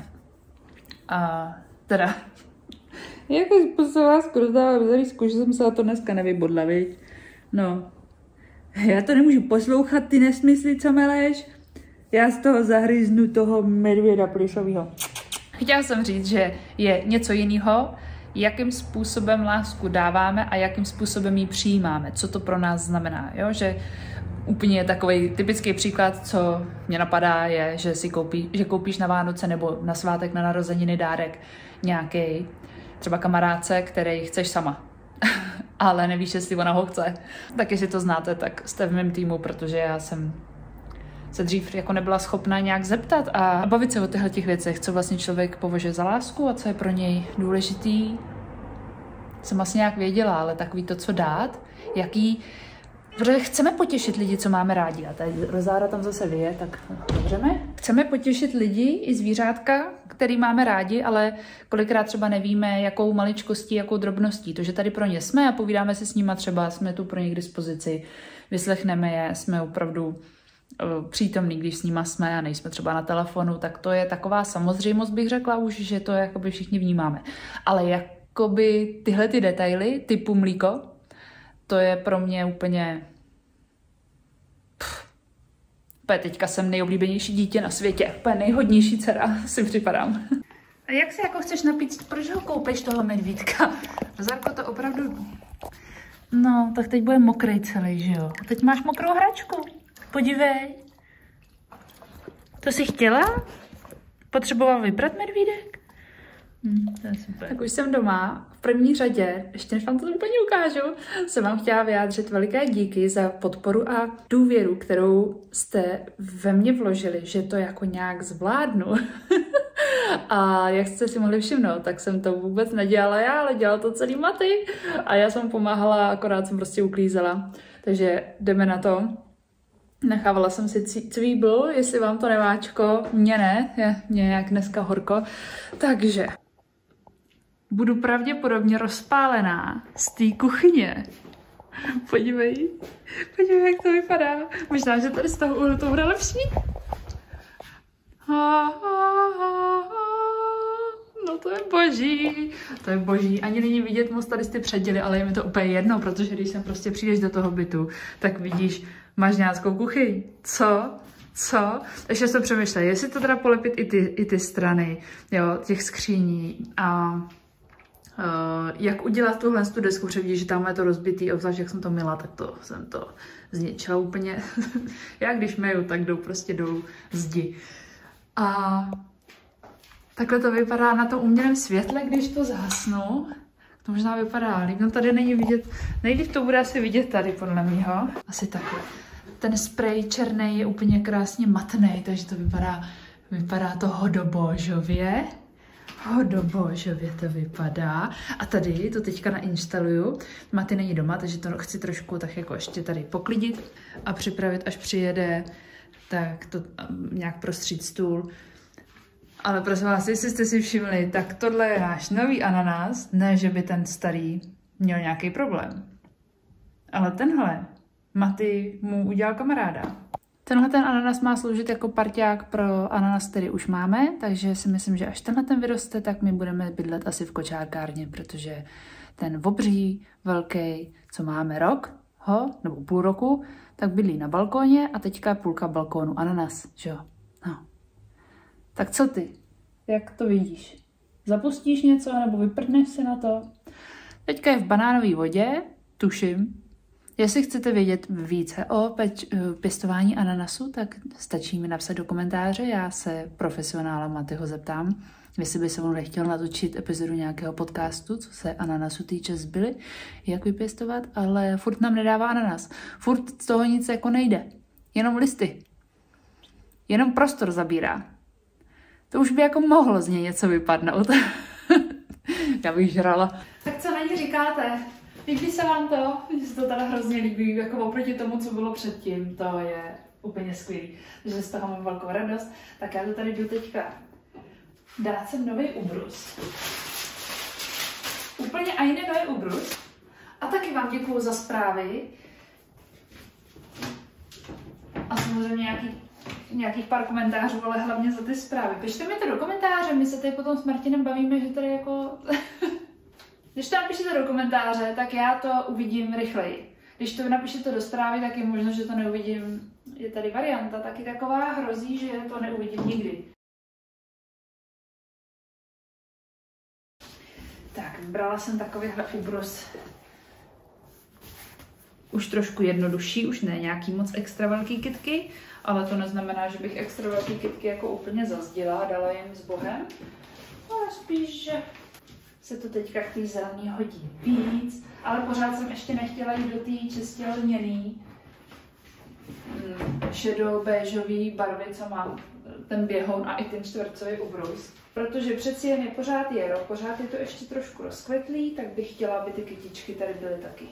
A teda, jakým způsobem lásku rozdáváme, že jsem se o to dneska nevybodla, viď? No, já to nemůžu poslouchat, ty nesmysly, co meleš. Já z toho zahryznu toho medvěda plišovýho. Chtěla jsem říct, že je něco jiného, jakým způsobem lásku dáváme a jakým způsobem ji přijímáme. Co to pro nás znamená. Jo? Že úplně takový typický příklad, co mě napadá, je, že koupíš na Vánoce nebo na svátek na narozeniny dárek nějaký třeba kamarádce, který chceš sama. Ale nevíš, jestli ona ho chce. Tak jestli to znáte, tak jste v mém týmu, protože já jsem se dřív jako nebyla schopna nějak zeptat a bavit se o těchto věcech, co vlastně člověk považuje za lásku a co je pro něj důležitý. Jsem asi nějak věděla, ale takový to, co dát, protože chceme potěšit lidi, co máme rádi. A tady Rozára tam zase vyje, tak dobřeme. Chceme potěšit lidi i zvířátka, který máme rádi, ale kolikrát třeba nevíme, jakou maličkostí, jakou drobností. To, že tady pro ně jsme a povídáme se s nima třeba, jsme tu pro ně k dispozici, vyslechneme je, jsme opravdu přítomný, když s nima jsme a nejsme třeba na telefonu, tak to je taková samozřejmost, bych řekla už, že to jakoby všichni vnímáme. Ale jakoby tyhle ty detaily, typu mlíko, to je pro mě úplně... Teďka jsem nejoblíbenější dítě na světě, úplně nejhodnější dcera, si připadám. A jak se jako chceš napít, proč ho koupeš toho medvídka? Zarko, to opravdu... No, tak teď bude mokrý celý, že jo? A teď máš mokrou hračku. Podívej. To jsi chtěla? Potřeboval vybrat medvídek? To je super. Tak už jsem doma. V první řadě, ještě než vám to úplně ukážu, jsem vám chtěla vyjádřit veliké díky za podporu a důvěru, kterou jste ve mně vložili, že to jako nějak zvládnu. A jak jste si mohli všimnout, tak jsem to vůbec nedělala já, ale dělala to celý Maty. A já jsem pomáhala, akorát jsem prostě uklízela. Takže jdeme na to. Nechávala jsem si cvíbl, jestli vám to neváčko, mně ne, je nějak dneska horko. Takže budu pravděpodobně rozpálená z té kuchyně. Podívej, jak to vypadá. Možná, že tady z toho úhlu to bude lepší. No to je boží. Ani není vidět moc tady ty předěly, ale je mi to úplně jedno, protože když sem prostě přijdeš do toho bytu, tak vidíš mažňáckou kuchyň. Co? Ještě jsem přemýšlela, jestli to teda polepit i ty strany, jo, těch skříní a jak udělat tuhle tu desku, protože vidíš, že tam je to rozbitý, obzvlášť jak jsem to měla, tak to jsem to zničila úplně. Já když meju, tak jdou prostě dolů zdi. A takhle to vypadá na tom umělém světle, když to zhasnu. To možná vypadá líp. No tady není vidět, nejlíp to bude asi vidět tady podle mýho. Asi takhle. Ten sprej černý je úplně krásně matný, takže to vypadá to hodobožově. Hodobožově to vypadá. A tady to teďka nainstaluju. Maty není doma, takže to chci trošku tak jako ještě tady poklidit a připravit, až přijede, tak to nějak prostřít stůl. Ale prosím vás, jestli jste si všimli, tak tohle je náš nový ananas. Ne, že by ten starý měl nějaký problém. Ale tenhle Maty mu udělal kamaráda. Tenhle ten ananas má sloužit jako parťák pro ananas, který už máme, takže si myslím, že až tenhle ten vyroste, tak my budeme bydlet asi v kočárkárně, protože ten obří, velký, co máme nebo půl roku, tak bydlí na balkóně a teďka půlka balkónu ananas, že jo? No. Tak co ty? Jak to vidíš? zapustíš něco nebo vyprdneš si na to. Teďka je v banánové vodě, tuším. Jestli chcete vědět více o pěstování ananasu, tak stačí mi napsat do komentáře. Já se profesionála Matyho zeptám, jestli by se mu nechtěl natočit epizodu nějakého podcastu, co se ananasu týče zbyly, jak vypěstovat, ale furt nám nedává ananas. Furt z toho nic jako nejde. Jenom listy. Jenom prostor zabírá. To už by jako mohlo z něj něco vypadnout. Já bych žrala. Tak co na ní říkáte? Líbí se vám to? Mně se to teda hrozně líbí, jako oproti tomu, co bylo předtím. To je úplně skvělý. Takže z toho mám velkou radost. Tak já to tady jdu teďka dát sem nový ubrus. Úplně a jiný nový ubrus. A taky vám děkuju za zprávy. A samozřejmě nějakých pár komentářů, ale hlavně za ty zprávy. Pište mi to do komentáře, my se tady potom s Martinem bavíme, že tady jako... Když to napíšete do komentáře, tak já to uvidím rychleji. Když to napíšete do zprávy, tak je možno, že to neuvidím. Je tady varianta, taky taková hrozí, že to neuvidím nikdy. Tak, brala jsem takovýhle ubrus. Už trošku jednodušší, už ne nějaký moc extra velký kytky, ale to neznamená, že bych extra velký kytky jako úplně zazdila a dala jim s Bohem. Ale spíš, že se to teďka k té zelený hodí víc, ale pořád jsem ještě nechtěla jít do té čistě lněný šedo-béžový barvy, co mám ten běhoun a i ten čtvercový ubrus. Protože přeci jen je pořád jaro, pořád je to ještě trošku rozkvetlý, tak bych chtěla, aby ty kytičky tady byly taky.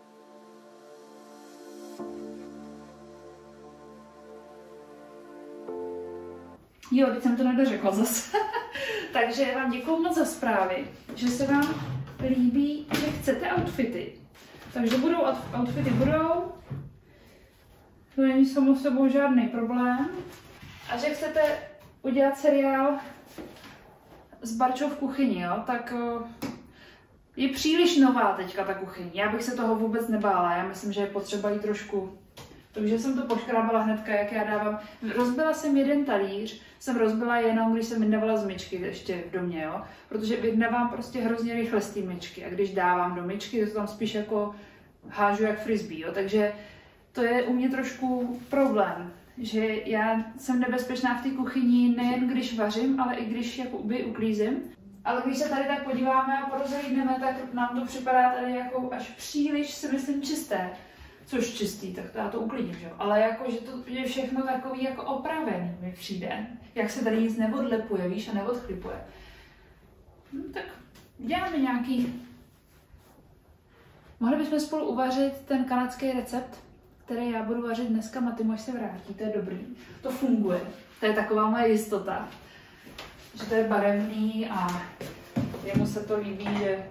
Jo, teď jsem to nedořekla zase. Takže vám děkuju moc za zprávy, že se vám líbí, že chcete outfity. Takže outfity budou. To není samo sebou žádný problém. A že chcete udělat seriál s Barčou v kuchyni, jo, tak je příliš nová teďka ta kuchyň. Já bych se toho vůbec nebála, já myslím, že je potřeba jí trošku. Takže jsem to poškrábala hnedka, jak já dávám. Rozbila jsem jeden talíř, jsem rozbila jenom, když jsem vyndavala z myčky ještě v domě, jo. Protože vyndávám prostě hrozně rychle z té myčky. A když dávám do myčky, to tam spíš jako hážu jak frisbee, jo. Takže to je u mě trošku problém. Že já jsem nebezpečná v té kuchyni nejen když vařím, ale i když jakoby uklízím. Ale když se tady tak podíváme a porozhlídneme, tak nám to připadá tady jako až příliš, si myslím, čisté. Což čistý, tak já to uklidím, že jo? Ale jako, že to je všechno takový jako opravený mi přijde. Jak se tady nic neodlepuje, víš, a neodchlipuje. Tak děláme nějaký... Mohli bychom spolu uvařit ten kanadský recept, který já budu vařit dneska, Maty, až se vrátí, to je dobrý. To funguje, to je taková moje jistota. Že to je barevný a jemu se to líbí, že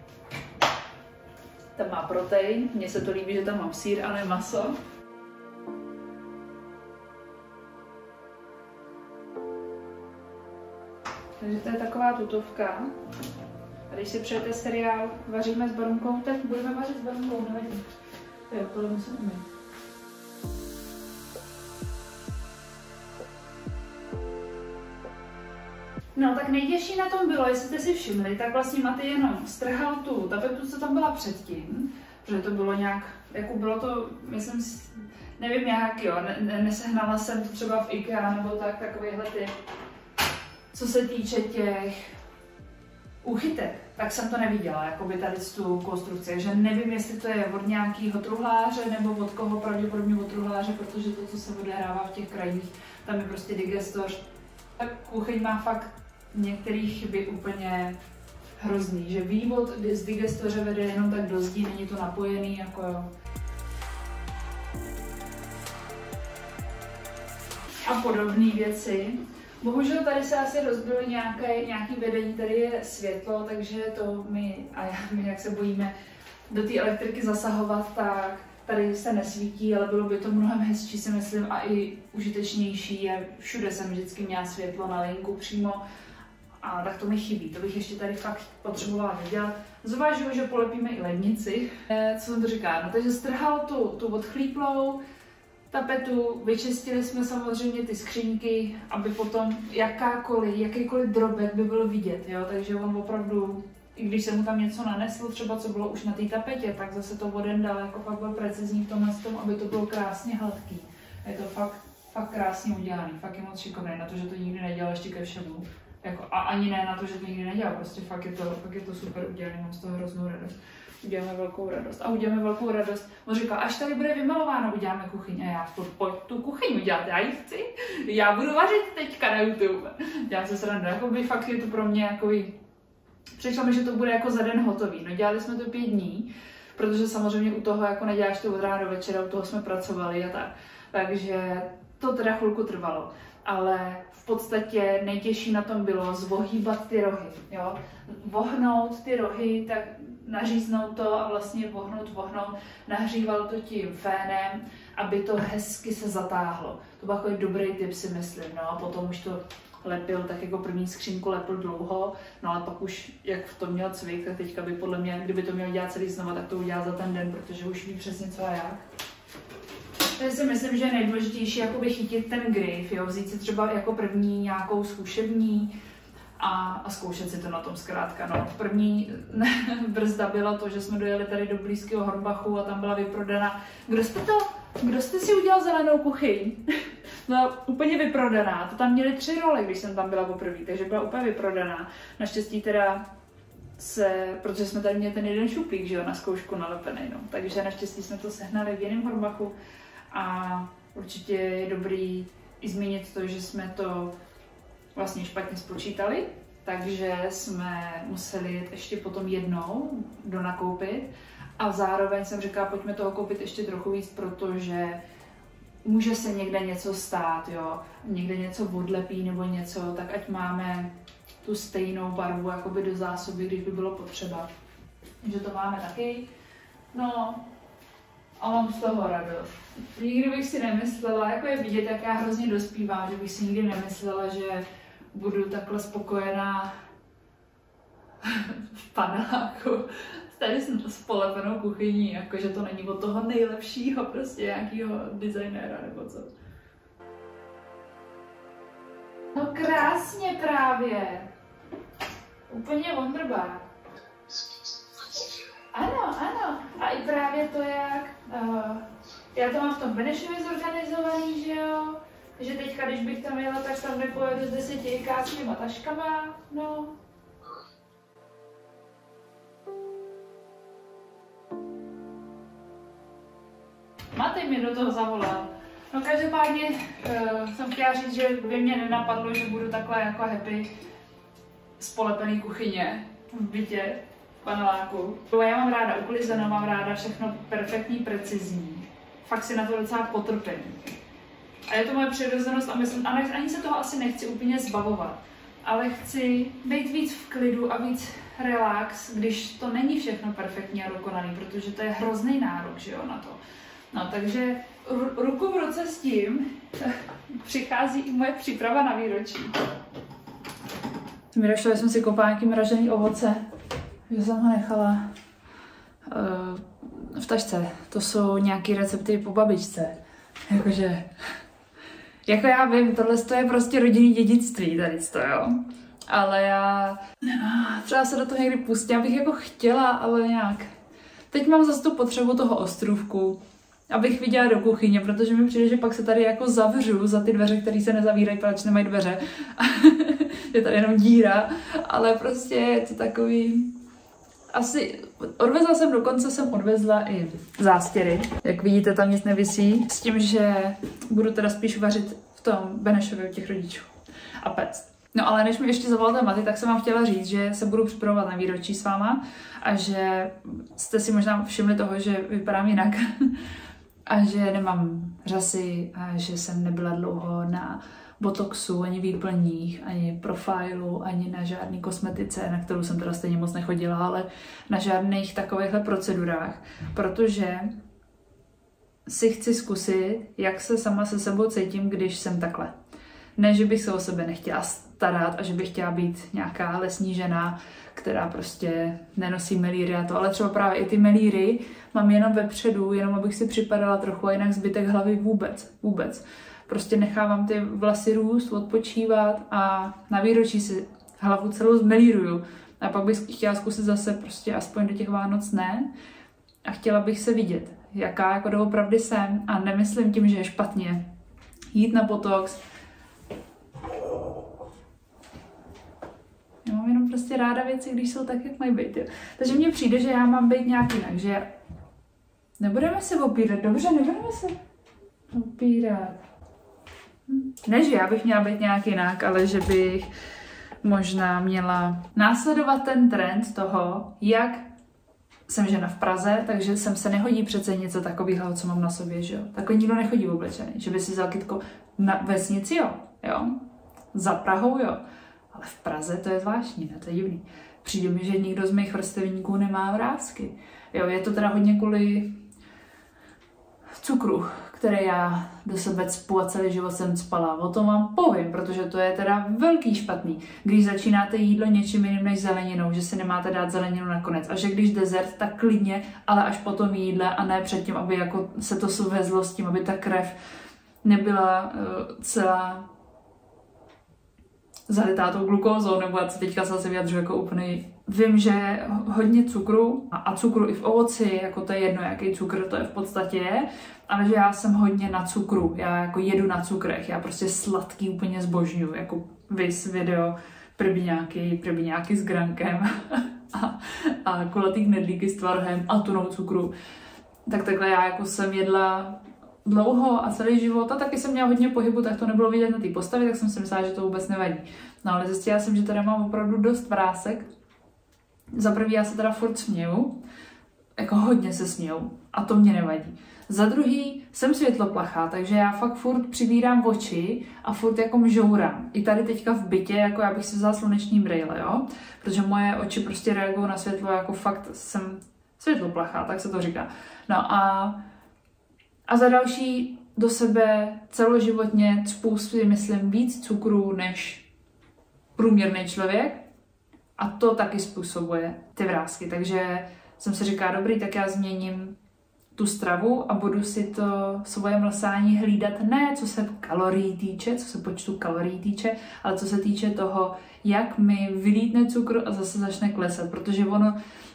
tam má protein, mně se to líbí, že tam mám sýr a ne maso. Takže to je taková tutovka. A když si přejete seriál Vaříme s Barunkou, tak budeme vařit s Barunkou, nevím. Jo, tohle musím umít. No tak nejtěžší na tom bylo, jestli jste si všimli, tak vlastně Maty jenom strhal tu tapetu, co tam byla předtím, protože to bylo nějak, jako bylo to, myslím, nevím jak, jo, nesehnala jsem to třeba v IKEA nebo tak, takovýhle typ. Co se týče těch úchytek, tak jsem to neviděla, jakoby tady tu konstrukci, že nevím, jestli to je od nějakého truhláře nebo od koho, pravděpodobně od truhláře, protože to, co se odehrává v těch krajích, tam je prostě digestor. Tak kuchyň má fakt některé chyby úplně hrozný, že vývod z digestoře vede jenom tak do zdí, není to napojený, jako jo. A podobné věci. Bohužel tady se asi rozbilo nějaký vedení, tady je světlo, takže to my jak se bojíme do té elektriky zasahovat, tak tady se nesvítí, ale bylo by to mnohem hezčí, si myslím, a i užitečnější. Všude jsem vždycky měla světlo na linku přímo, a tak to mi chybí. To bych ještě tady fakt potřebovala dělat. Zvažuju, že polepíme i lednici. Co jsem to říká? No, takže strhal tu odchlíplou, tapetu, vyčistili jsme samozřejmě ty skřínky, aby potom jakýkoliv drobek by byl vidět, jo, takže on opravdu, i když se mu tam něco naneslo, třeba co bylo už na té tapetě, tak zase to odendal, jako fakt byl precizní v tomhle tom, aby to bylo krásně hladký. Je to fakt krásně udělaný, fakt je moc šikovný na to, že to nikdy nedělal ještě ke všemu. Jako, a ani ne na to, že to nikdy nedělal, prostě fakt je to super udělaný, mám z toho hroznou radost. Uděláme velkou radost. A uděláme velkou radost. On říkal, až tady bude vymalováno, uděláme kuchyň. A já, pojď tu kuchyň udělat, já ji chci. Já budu vařit teďka na YouTube. Já se srandu, jakoby fakt je to pro mě jakoby... Přišlo mi, že to bude jako za den hotový. No dělali jsme to 5 dní, protože samozřejmě u toho jako neděláš to od rána do večera, u toho jsme pracovali a tak. Takže to teda chvilku trvalo. Ale v podstatě nejtěžší na tom bylo zvohýbat ty rohy, jo. Vohnout ty rohy, tak naříznout to a vlastně vohnout, nahříval to tím fénem, aby to hezky se zatáhlo. To byl takový dobrý tip, si myslím, no a potom už to lepil, tak jako první skřínku lepil dlouho, no ale pak už, jak v tom měl cvik, tak teďka by podle mě, kdyby to měl dělat celý znova, tak to udělá za ten den, protože už ví přesně co a jak. Takže si myslím, že je nejdůležitější jakoby chytit ten grif, jo, vzít si třeba jako první nějakou zkušební a zkoušet si to na tom zkrátka. No. První brzda byla to, že jsme dojeli tady do blízkého Hornbachu a tam byla vyprodaná. Kdo jste si udělal zelenou kuchyň? No úplně vyprodaná, to tam měli 3 role, když jsem tam byla poprvé, takže byla úplně vyprodaná. Naštěstí teda protože jsme tady měli ten jeden šuplík, že jo, na zkoušku nalepený, no. Takže naštěstí jsme to sehnali v jiném Hornbachu a určitě je dobrý i zmínit to, že jsme to vlastně špatně spočítali, takže jsme museli jít ještě potom jednou donakoupit a zároveň jsem říkala, pojďme toho koupit ještě trochu víc, protože může se někde něco stát, jo, někde něco odlepí nebo něco, tak ať máme tu stejnou barvu jakoby do zásoby, když by bylo potřeba. Takže to máme taky. No a mám z toho radost. Nikdy bych si nemyslela, jako je vidět, jak já hrozně dospívám, že bych si nikdy nemyslela, že budu takhle spokojená v paneláku tady s polepenou kuchyní, jakože to není od toho nejlepšího prostě nějakého designéra nebo co. No krásně právě. Úplně wonderbar. Ano. A i právě to, jak já to mám v tom Benešově zorganizovaný, že jo? Že teďka, když bych tam jela, tak tam nepojedu s 10 krásnýma taškama, no. Matej mě do toho zavolal. No každopádně jsem chtěla říct, že by mě nenapadlo, že budu takhle jako happy z polepený kuchyně v bytě, v paneláku. Já mám ráda uklizeno, mám ráda všechno perfektní, precizní. Fakt si na to docela potrpím. A je to moje přirozenost a myslím, ani se toho asi nechci úplně zbavovat. Ale chci být víc v klidu a víc relax, když to není všechno perfektní a dokonalý, protože to je hrozný nárok, že jo, na to. No, takže ruku v ruce s tím přichází i moje příprava na výročí. Mi došlo, že jsem si koupila nějaký mražený ovoce, že jsem ho nechala v tašce. To jsou nějaké recepty po babičce. Jakože, jako já vím, tohle je prostě rodinný dědictví, tady to, jo. Ale já třeba se do toho někdy pustím, abych jako chtěla, ale nějak. Teď mám zase tu potřebu toho ostrůvku, abych viděla do kuchyně, protože mi přijde, že pak se tady jako zavřu za ty dveře, které se nezavírají, protože nemají dveře. Je tady jenom díra, ale prostě je to takový... Asi dokonce jsem odvezla i zástěry. Jak vidíte, tam nic nevisí. S tím, že budu teda spíš vařit v tom Benešově u těch rodičů a péct. No ale než mi ještě zavoláte Maty, tak jsem vám chtěla říct, že se budu připravovat na výročí s váma a že jste si možná všimli toho, že vypadám jinak a že nemám řasy a že jsem nebyla dlouho na botoxu, ani výplních, ani profilu, ani na žádný kosmetice, na kterou jsem teda stejně moc nechodila, ale na žádných takovýchhle procedurách, protože si chci zkusit, jak se sama se sebou cítím, když jsem takhle. Ne, že bych se o sebe nechtěla starat a že bych chtěla být nějaká lesní žena, která prostě nenosí melíry a to, ale třeba právě i ty melíry mám jenom vepředu, jenom abych si připadala trochu a jinak zbytek hlavy vůbec. Prostě nechávám ty vlasy růst, odpočívat a na výročí si hlavu celou zmelíruju. A pak bych chtěla zkusit zase prostě aspoň do těch Vánoc ne. A chtěla bych se vidět, jaká jako doopravdy jsem a nemyslím tím, že je špatně jít na botox. Já mám jenom prostě ráda věci, když jsou tak, jak mají být. Jo. Takže mně přijde, že já mám být nějak jinak, že nebudeme se opírat, dobře, nebudeme se opírat. Ne, že já bych měla být nějak jinak, ale že bych možná měla následovat ten trend toho, jak jsem žena v Praze, takže sem se nehodí přece něco takového, co mám na sobě, že jo. Takový nikdo nechodí oblečený, že by si vzal kytko na vesnici, jo, za Prahou, jo. Ale v Praze to je zvláštní, ne? To je divný. Přijde mi, že nikdo z mých vrstevníků nemá vrásky. Jo, je to teda hodně kvůli cukru, který já do sebe cpu a celý život jsem cpala. O tom vám povím, protože to je teda velký špatný. Když začínáte jídlo něčím jiným než zeleninou, že si nemáte dát zeleninu nakonec. A že když dezert, tak klidně, ale až po tom jídle a ne předtím, aby jako se to svezlo s tím, aby ta krev nebyla celá zalitá tou glukózou, nebo já teďka se vyjadřuji jako úplný. Vím, že hodně cukru a cukru i v ovoci, jako to je jedno, jaký cukr to je v podstatě je, ale že já jsem hodně na cukru, já jako jedu na cukrech, já prostě sladký úplně zbožňuju, jako vys video prbiňáky s grankem a kulatý knedlíky s tvarhem a tunou cukru. Tak takhle já jako jsem jedla dlouho a celý život a taky jsem měla hodně pohybu, tak to nebylo vidět na té postavě, tak jsem si myslela, že to vůbec nevadí. No ale zjistila jsem, že teda mám opravdu dost vrásek. Za prvý já se teda furt směju, jako hodně se směju a to mě nevadí. Za druhý jsem světloplachá, takže já fakt furt přivírám oči a furt jako mžourám. I tady teďka v bytě, jako já bych si vzala sluneční brejle, jo? Protože moje oči prostě reagují na světlo, jako fakt jsem světloplachá, tak se to říká. No a za další do sebe celoživotně cpu si myslím víc cukru než průměrný člověk a to taky způsobuje ty vrásky. Takže jsem si říkala, dobrý, tak já změním tu stravu a budu si to svoje mlsání hlídat ne co se kalorií týče, co se počtu kalorií týče, ale co se týče toho, jak mi vylítne cukr a zase začne klesat, protože ono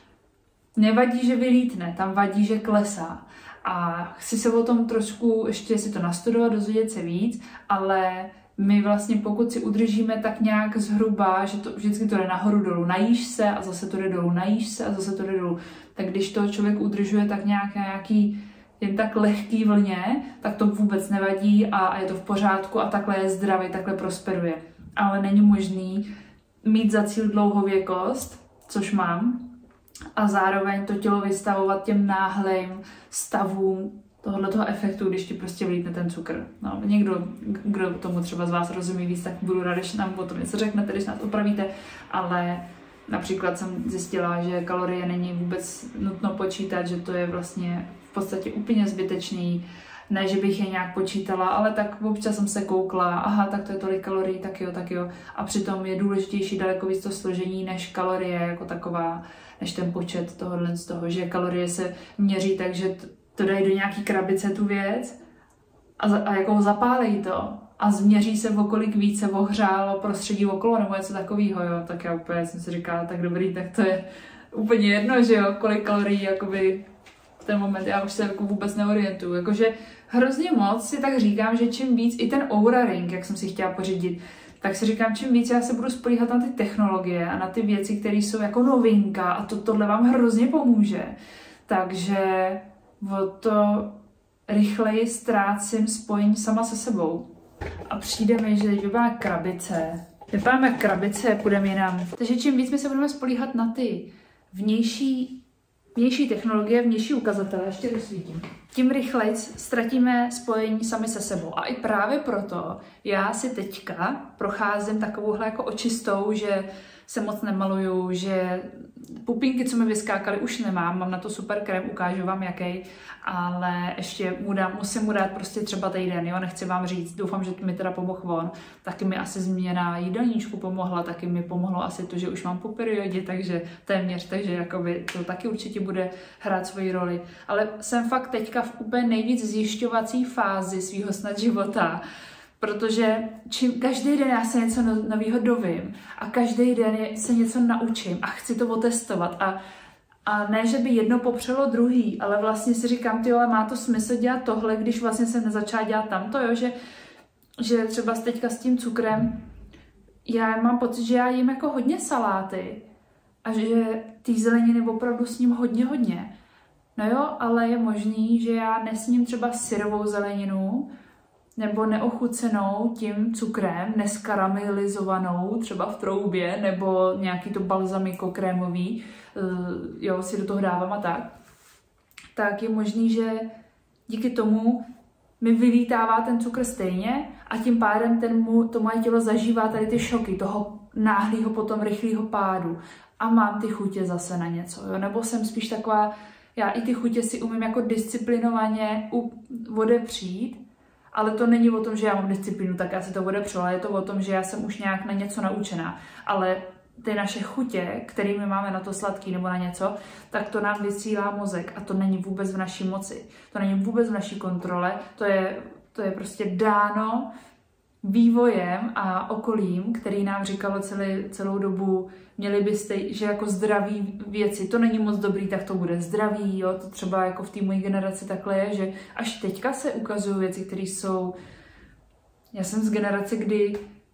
nevadí, že vylítne, tam vadí, že klesá. A chci se o tom trošku ještě si to nastudovat, dozvědět se víc, ale my vlastně pokud si udržíme tak nějak zhruba, že to vždycky to jde nahoru dolů, najíš se a zase to jde dolů, najíš se a zase to jde dolů, tak když to člověk udržuje tak nějaký jen tak lehký vlně, tak to vůbec nevadí a je to v pořádku a takhle je zdravý, takhle prosperuje. Ale není možný mít za cíl dlouhověkost, což mám, a zároveň to tělo vystavovat těm náhlým stavům tohoto efektu, když ti prostě vlítne ten cukr. No, někdo, kdo tomu třeba z vás rozumí víc, tak budu ráda, když nám o tom něco řeknete, když nás opravíte, ale například jsem zjistila, že kalorie není vůbec nutno počítat, že to je vlastně v podstatě úplně zbytečný. Ne, že bych je nějak počítala, ale tak občas jsem se koukla, aha, tak to je tolik kalorií, tak jo. A přitom je důležitější daleko víc to složení než kalorie jako taková, než ten počet tohohle z toho, že kalorie se měří tak, že to dají do nějaký krabice tu věc a jako zapálej to a změří se, o kolik víc se ohřálo prostředí okolo nebo něco takového, jo. Tak já úplně jsem si říkala, tak dobrý, tak to je úplně jedno, že jo, kolik kalorií jakoby v ten moment, já už se jako vůbec neorientuju, jakože hrozně moc si tak říkám, že čím víc, i ten Oura Ring, jak jsem si chtěla pořídit, tak si říkám, čím víc já se budu spolíhat na ty technologie a na ty věci, které jsou jako novinka a tohle vám hrozně pomůže. Takže o to rychleji ztrácím spojení sama se sebou. A přijde mi, že teď vypadá krabice. Vypadáme krabice, půjdeme jinam. Takže čím víc my se budeme spolíhat na ty vnější technologie, vnější ukazatele, ještě rozsvítím, tím rychleji ztratíme spojení sami se sebou. A i právě proto já si teďka procházím takovouhle jako očistou, že se moc nemaluju, že pupínky, co mi vyskákaly, už nemám, mám na to super krém, ukážu vám jaký, ale ještě musím mu dát prostě třeba týden, jo, nechci vám říct, doufám, že mi teda pomohl on, taky mi asi změna jídelníčku pomohla, taky mi pomohlo asi to, že už mám po periodě, takže téměř, takže jakoby to taky určitě bude hrát svoji roli, ale jsem fakt teďka v úplně nejvíc zjišťovací fázi svýho snad života, protože každý den já se něco nového dovím a každý den se něco naučím a chci to otestovat a ne, že by jedno popřelo druhý, ale vlastně si říkám, ty ale má to smysl dělat tohle, když vlastně jsem nezačala dělat tamto, jo, že třeba teďka s tím cukrem, já mám pocit, že já jím jako hodně saláty a že ty zeleniny opravdu s ním hodně. No jo, ale je možný, že já nesním třeba syrovou zeleninu, nebo neochucenou tím cukrem, neskaramelizovanou, třeba v troubě, nebo nějaký to balzamiko krémový, jo, si do toho dávám a tak je možný, že díky tomu mi vylítává ten cukr stejně a tím pádem to moje tělo zažívá tady ty šoky, toho náhlého potom rychlého pádu a mám ty chutě zase na něco, jo, nebo jsem spíš taková, já i ty chutě si umím jako disciplinovaně odepřít, ale to není o tom, že já mám disciplínu, tak já si to odepřu, ale je to o tom, že já jsem už nějak na něco naučená. Ale ty naše chutě, kterými máme na to sladký nebo na něco, tak to nám vysílá mozek a to není vůbec v naší moci. To není vůbec v naší kontrole, to je prostě dáno vývojem a okolím, který nám říkalo celou dobu, měli byste, že jako zdraví věci, to není moc dobrý, tak to bude zdraví, jo, to třeba jako v té mojí generaci takhle je, že až teďka se ukazují věci, které jsou, já jsem z generace, kdy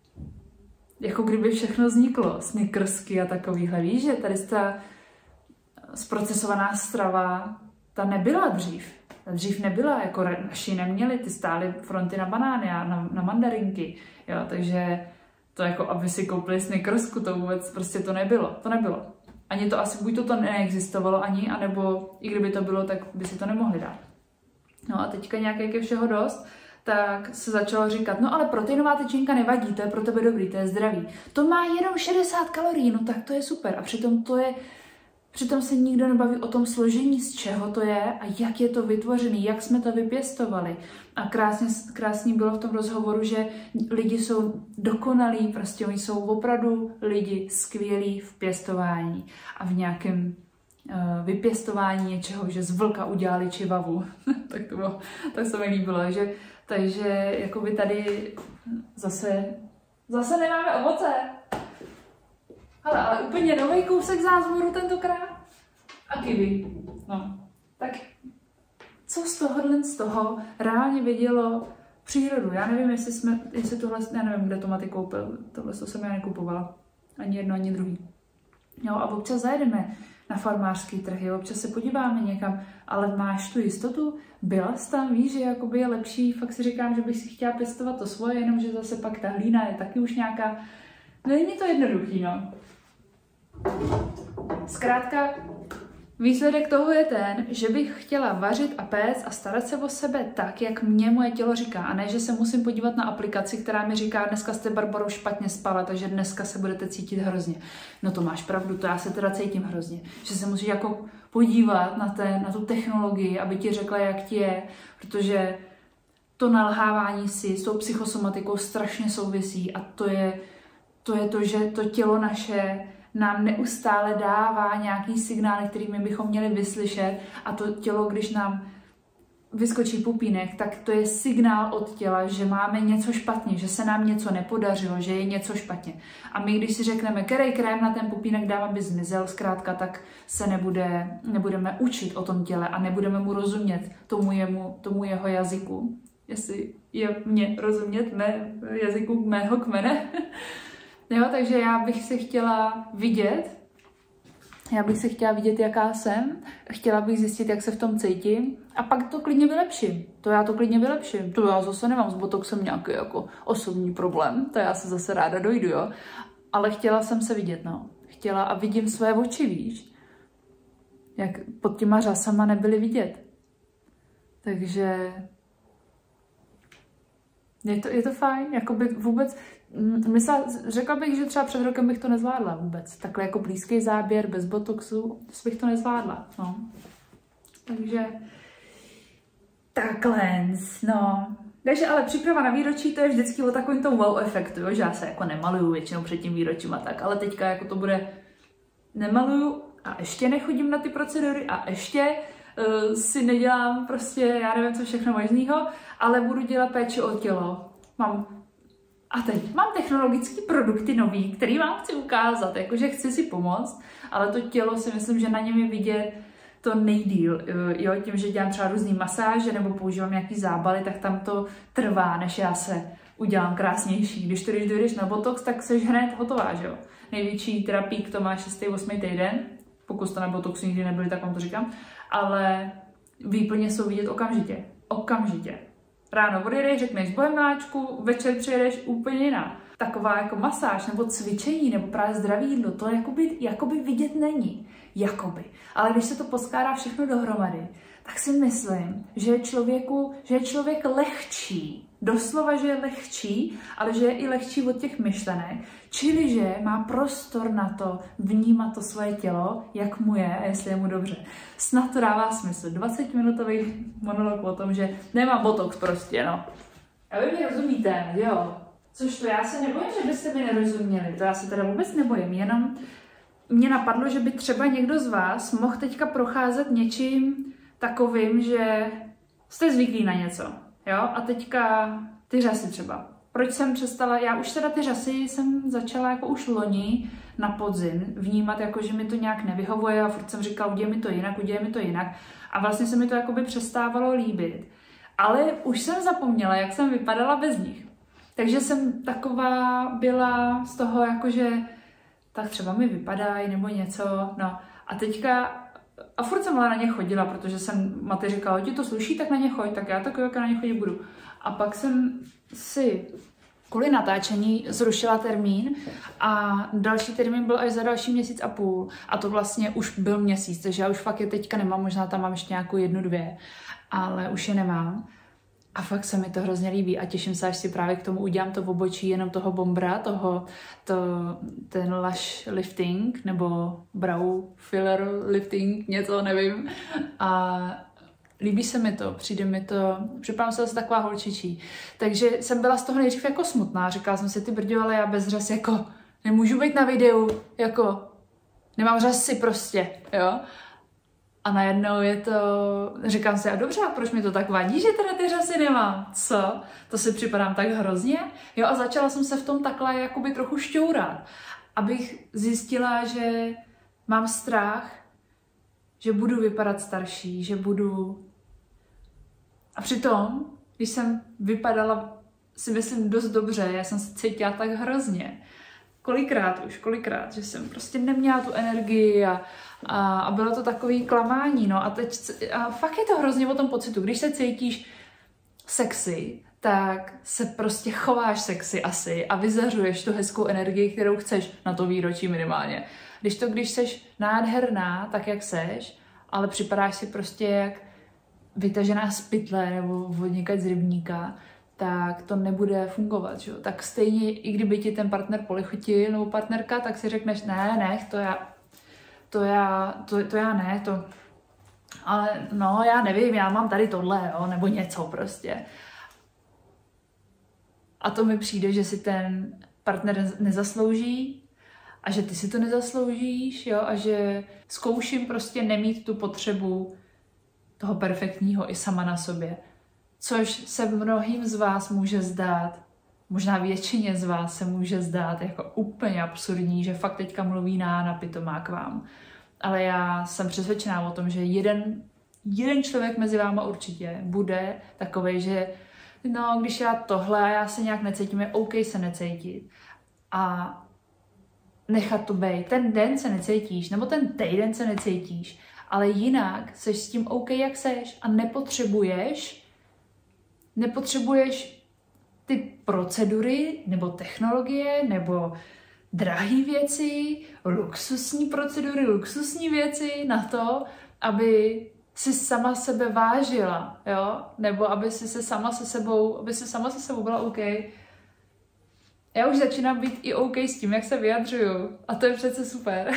jako kdyby všechno vzniklo, snickersky a takovýhle, víš, že tady ta zprocesovaná strava, ta nebyla dřív. Ta dřív nebyla, jako naši neměli, ty stály fronty na banány a na mandarinky, jo, takže to jako, aby si koupili snickersku, to vůbec prostě to nebylo. Ani to asi, buď to neexistovalo ani, anebo i kdyby to bylo, tak by si to nemohli dát. No a teďka nějaké ke všeho dost, tak se začalo říkat, no ale proteinová tyčinka nevadí, to je pro tebe dobrý, to je zdravý. To má jenom 60 kalorií, no tak to je super. A přitom se nikdo nebaví o tom složení, z čeho to je a jak je to vytvořený, jak jsme to vypěstovali. A krásně bylo v tom rozhovoru, že lidi jsou dokonalí, prostě oni jsou opravdu lidi skvělí v pěstování a v nějakém vypěstování něčeho, že z vlka udělali čivavu. tak se mi líbilo, takže jakoby tady zase nemáme ovoce. Ale úplně nový kousek zázvoru tentokrát. A kiwi. No. Tak co z toho reálně vidělo přírodu? Já nevím, jestli tohle, já nevím, kde to Maty koupil. Tohle jsem já nekupovala. Ani jedno, ani druhý. Jo, a občas zajedeme na farmářský trhy, občas se podíváme někam, ale máš tu jistotu? Byla jsi tam, víš, že jakoby je lepší, fakt si říkám, že bych si chtěla pěstovat to svoje, jenomže zase pak ta hlína je taky už nějaká, není to jednoduchý, no. Zkrátka, výsledek toho je ten, že bych chtěla vařit a péct a starat se o sebe tak, jak mě moje tělo říká. A ne, že se musím podívat na aplikaci, která mi říká, dneska jste, Barbaro, špatně spala, takže dneska se budete cítit hrozně. No to máš pravdu, to já se teda cítím hrozně. Že se musíš jako podívat na tu technologii, aby ti řekla, jak ti je, protože to nalhávání si s tou psychosomatikou strašně souvisí a to je to, že to tělo naše nám neustále dává nějaký signály, kterými bychom měli vyslyšet a to tělo, když nám vyskočí pupínek, tak to je signál od těla, že máme něco špatně, že se nám něco nepodařilo, že je něco špatně. A my, když si řekneme, který krém na ten pupínek dám, aby zmizel, zkrátka, tak se nebudeme učit o tom těle a nebudeme mu rozumět tomu jeho jazyku. Jestli je mě rozumět jazyku mého kmene. Jo, takže já bych se chtěla vidět, jaká jsem, chtěla bych zjistit, jak se v tom cítím a pak to klidně vylepším. To já zase nemám s botoxem nějaký jako osobní problém, to já se zase ráda dojdu, jo. Ale chtěla jsem se vidět, no. Chtěla a vidím své oči, víš, jak pod těma řasama nebyly vidět. Takže je to fajn, jakoby vůbec řekla bych, že třeba před rokem bych to nezvládla vůbec. Takhle jako blízký záběr, bez botoxu, bych to nezvládla, no. Takže takhle, no. Takže ale příprava na výročí, to je vždycky o takovým tom wow efektu, jo? Že já se jako nemaluju většinou před tím výročím a tak, ale teďka jako to bude nemaluju a ještě nechodím na ty procedury a ještě si nedělám prostě, já nevím co všechno možného, ale budu dělat péči o tělo. Mám technologické produkty nový, který vám chci ukázat, jakože chci si pomoct, ale to tělo si myslím, že na něm je vidět to nejdýl, jo, tím, že dělám třeba různý masáže nebo používám nějaký zábaly, tak tam to trvá, než já se udělám krásnější. Když dojdeš na botox, tak jsi hned hotová, že jo. Největší teda pík to má 6. 8. týden, pokud to na botoxu nikdy nebyli, tak vám to říkám, ale výplně jsou vidět okamžitě. Okamžitě. Ráno odjedeš, řekneš bohem miláčku, večer přijedeš úplně jiná. Taková jako masáž nebo cvičení nebo právě zdravé jídlo, to jakoby vidět není. Jakoby. Ale když se to poskládá všechno dohromady, tak si myslím, že je člověk lehčí. Doslova, že je lehčí, ale že je i lehčí od těch myšlenek. Čili, že má prostor na to vnímat to svoje tělo, jak mu je a jestli je mu dobře. Snad to dává smysl. 20-minutový monolog o tom, že nemám botox prostě, no. A vy mi rozumíte, jo? Což to já se nebojím, že byste mi nerozuměli. To já se teda vůbec nebojím, jenom mě napadlo, že by třeba někdo z vás mohl teďka procházet něčím takovým, že jste zvyklí na něco, jo? A teďka ty řasy třeba. Proč jsem přestala, já už teda ty řasy jsem začala jako už loni na podzim vnímat, jako že mi to nějak nevyhovuje a furt jsem říkala, udělej mi to jinak. A vlastně se mi to jakoby přestávalo líbit. Ale už jsem zapomněla, jak jsem vypadala bez nich. Takže jsem taková byla z toho, jakože tak třeba mi vypadají nebo něco, no. A teďka, a furt jsem na ně chodila, protože jsem Maty říkala, ti to sluší, tak na ně choď, tak já takový na ně chodit budu. A pak jsem si kvůli natáčení zrušila termín a další termín byl až za další 1,5 měsíce. A to vlastně už byl měsíc, takže já už fakt je teďka nemám, možná tam mám ještě nějakou 1, 2, ale už je nemám. A fakt se mi to hrozně líbí a těším se, až si právě k tomu udělám to obočí jenom toho bombra, ten lash lifting, nebo brow filler lifting, něco, nevím. A líbí se mi to, přijde mi to, připadám se zase taková holčičí. Takže jsem byla z toho nejdřív jako smutná, říkala jsem si, ty brďo, ale já bez řas jako nemůžu být na videu, jako nemám řasy prostě, jo. A najednou je to, říkám si, a dobře, a proč mi to tak vadí, že teda ty řasy nemám? Co? To si připadám tak hrozně? Jo, a začala jsem se v tom takhle jakoby trochu šťourat, abych zjistila, že mám strach, že budu vypadat starší, že budu... A přitom, když jsem vypadala, si myslím, dost dobře, já jsem se cítila tak hrozně. Kolikrát, že jsem prostě neměla tu energii a bylo to takový klamání, no a fakt je to hrozně o tom pocitu, když se cítíš sexy, tak se prostě chováš sexy asi a vyzařuješ tu hezkou energii, kterou chceš na to výročí minimálně. Když seš nádherná, tak jak seš, ale připadáš si prostě jak vytažená z pytle nebo od z rybníka, tak to nebude fungovat, že? Tak stejně, i kdyby ti ten partner polichotil nebo partnerka, tak si řekneš, ne, ale no, já nevím, já mám tady tohle, jo, nebo něco prostě. A to mi přijde, že si ten partner nezaslouží a že ty si to nezasloužíš, jo, a že zkouším prostě nemít tu potřebu toho perfektního i sama na sobě. Což se mnohým z vás může zdát, možná většině z vás se může zdát jako úplně absurdní, že fakt teďka mluví na pitomá k vám. Ale já jsem přesvědčená o tom, že jeden člověk mezi váma určitě bude takovej, že no, když já tohle, já se nějak necítím, je OK se necítit. A nechat to být. Ten den se necítíš, nebo ten týden se necítíš, ale jinak seš s tím OK, jak seš a nepotřebuješ ty procedury, nebo technologie, nebo drahé věci, luxusní procedury, luxusní věci na to, aby si sama sebe vážila, jo? Nebo aby si sama se sebou byla OK. Já už začínám být i OK s tím, jak se vyjadřuju. A to je přece super.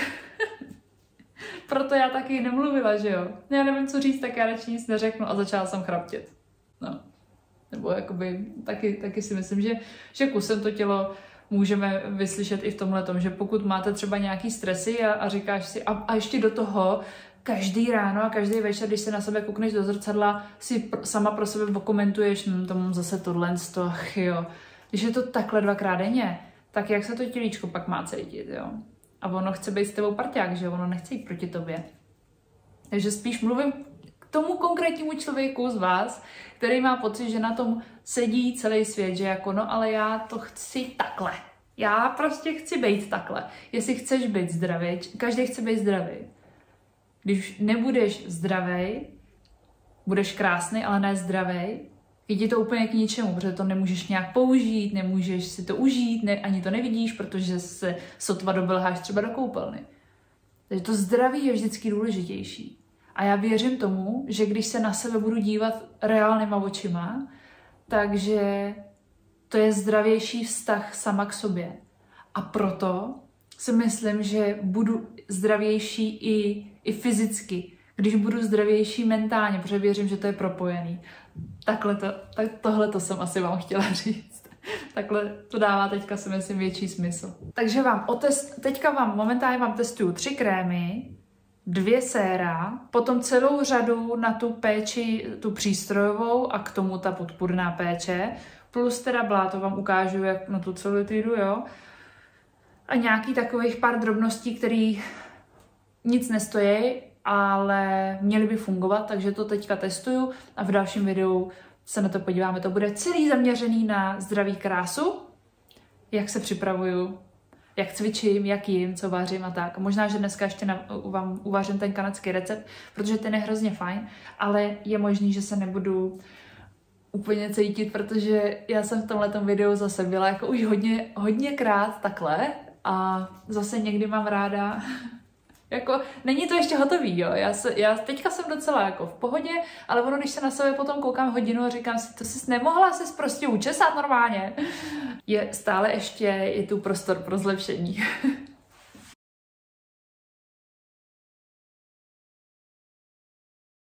Proto já taky nemluvila, že jo. Já nevím, co říct, tak já radši nic neřeknu a začala jsem chraptět. No. Nebo jakoby taky si myslím, že kusem to tělo můžeme vyslyšet i v tomhletom, že pokud máte třeba nějaký stresy a říkáš si, a ještě do toho každý ráno a každý večer, když se na sebe koukneš do zrcadla, si sama pro sebe okomentuješ, to mám zase tohle, jo. Když je to takhle 2krát denně, tak jak se to tělíčko pak má cítit, jo. A ono chce být s tebou parťák, že ono nechce jít proti tobě. Takže spíš mluvím k tomu konkrétnímu člověku z vás, který má pocit, že na tom sedí celý svět, že jako no, ale já to chci takhle. Já prostě chci být takhle. Jestli chceš být zdravý, každý chce být zdravý. Když nebudeš zdravý, budeš krásný, ale ne zdravý, je ti to úplně k ničemu, protože to nemůžeš nějak použít, nemůžeš si to užít, ani to nevidíš, protože se sotva dobelháš třeba do koupelny. Takže to zdraví je vždycky důležitější. A já věřím tomu, že když se na sebe budu dívat reálnýma očima, takže to je zdravější vztah sama k sobě. A proto si myslím, že budu zdravější i fyzicky, když budu zdravější mentálně, protože věřím, že to je propojený. Tohle to jsem asi vám chtěla říct. Takhle to dává teďka si myslím větší smysl. Takže teďka momentálně vám testuju 3 krémy, 2 séra, potom celou řadu na tu péči, tu přístrojovou a k tomu ta podpůrná péče, plus teda bláto vám ukážu, jak na tu celulitídu, jo. A nějaký takových pár drobností, který nic nestojí, ale měly by fungovat, takže to teďka testuju a v dalším videu se na to podíváme. To bude celý zaměřený na zdraví, krásu, jak se připravuju, jak cvičím, jak jím, co vařím a tak. Možná, že dneska ještě vám uvařím ten kanadský recept, protože ten je hrozně fajn, ale je možný, že se nebudu úplně cítit, protože já jsem v tomhletom videu zase byla jako už hodněkrát takhle a zase někdy mám ráda jako, není to ještě hotový, jo, já teďka jsem docela jako v pohodě, ale ono, když se na sebe potom koukám hodinu a říkám si, to jsi nemohla si prostě učesat normálně. Stále ještě je tu prostor pro zlepšení.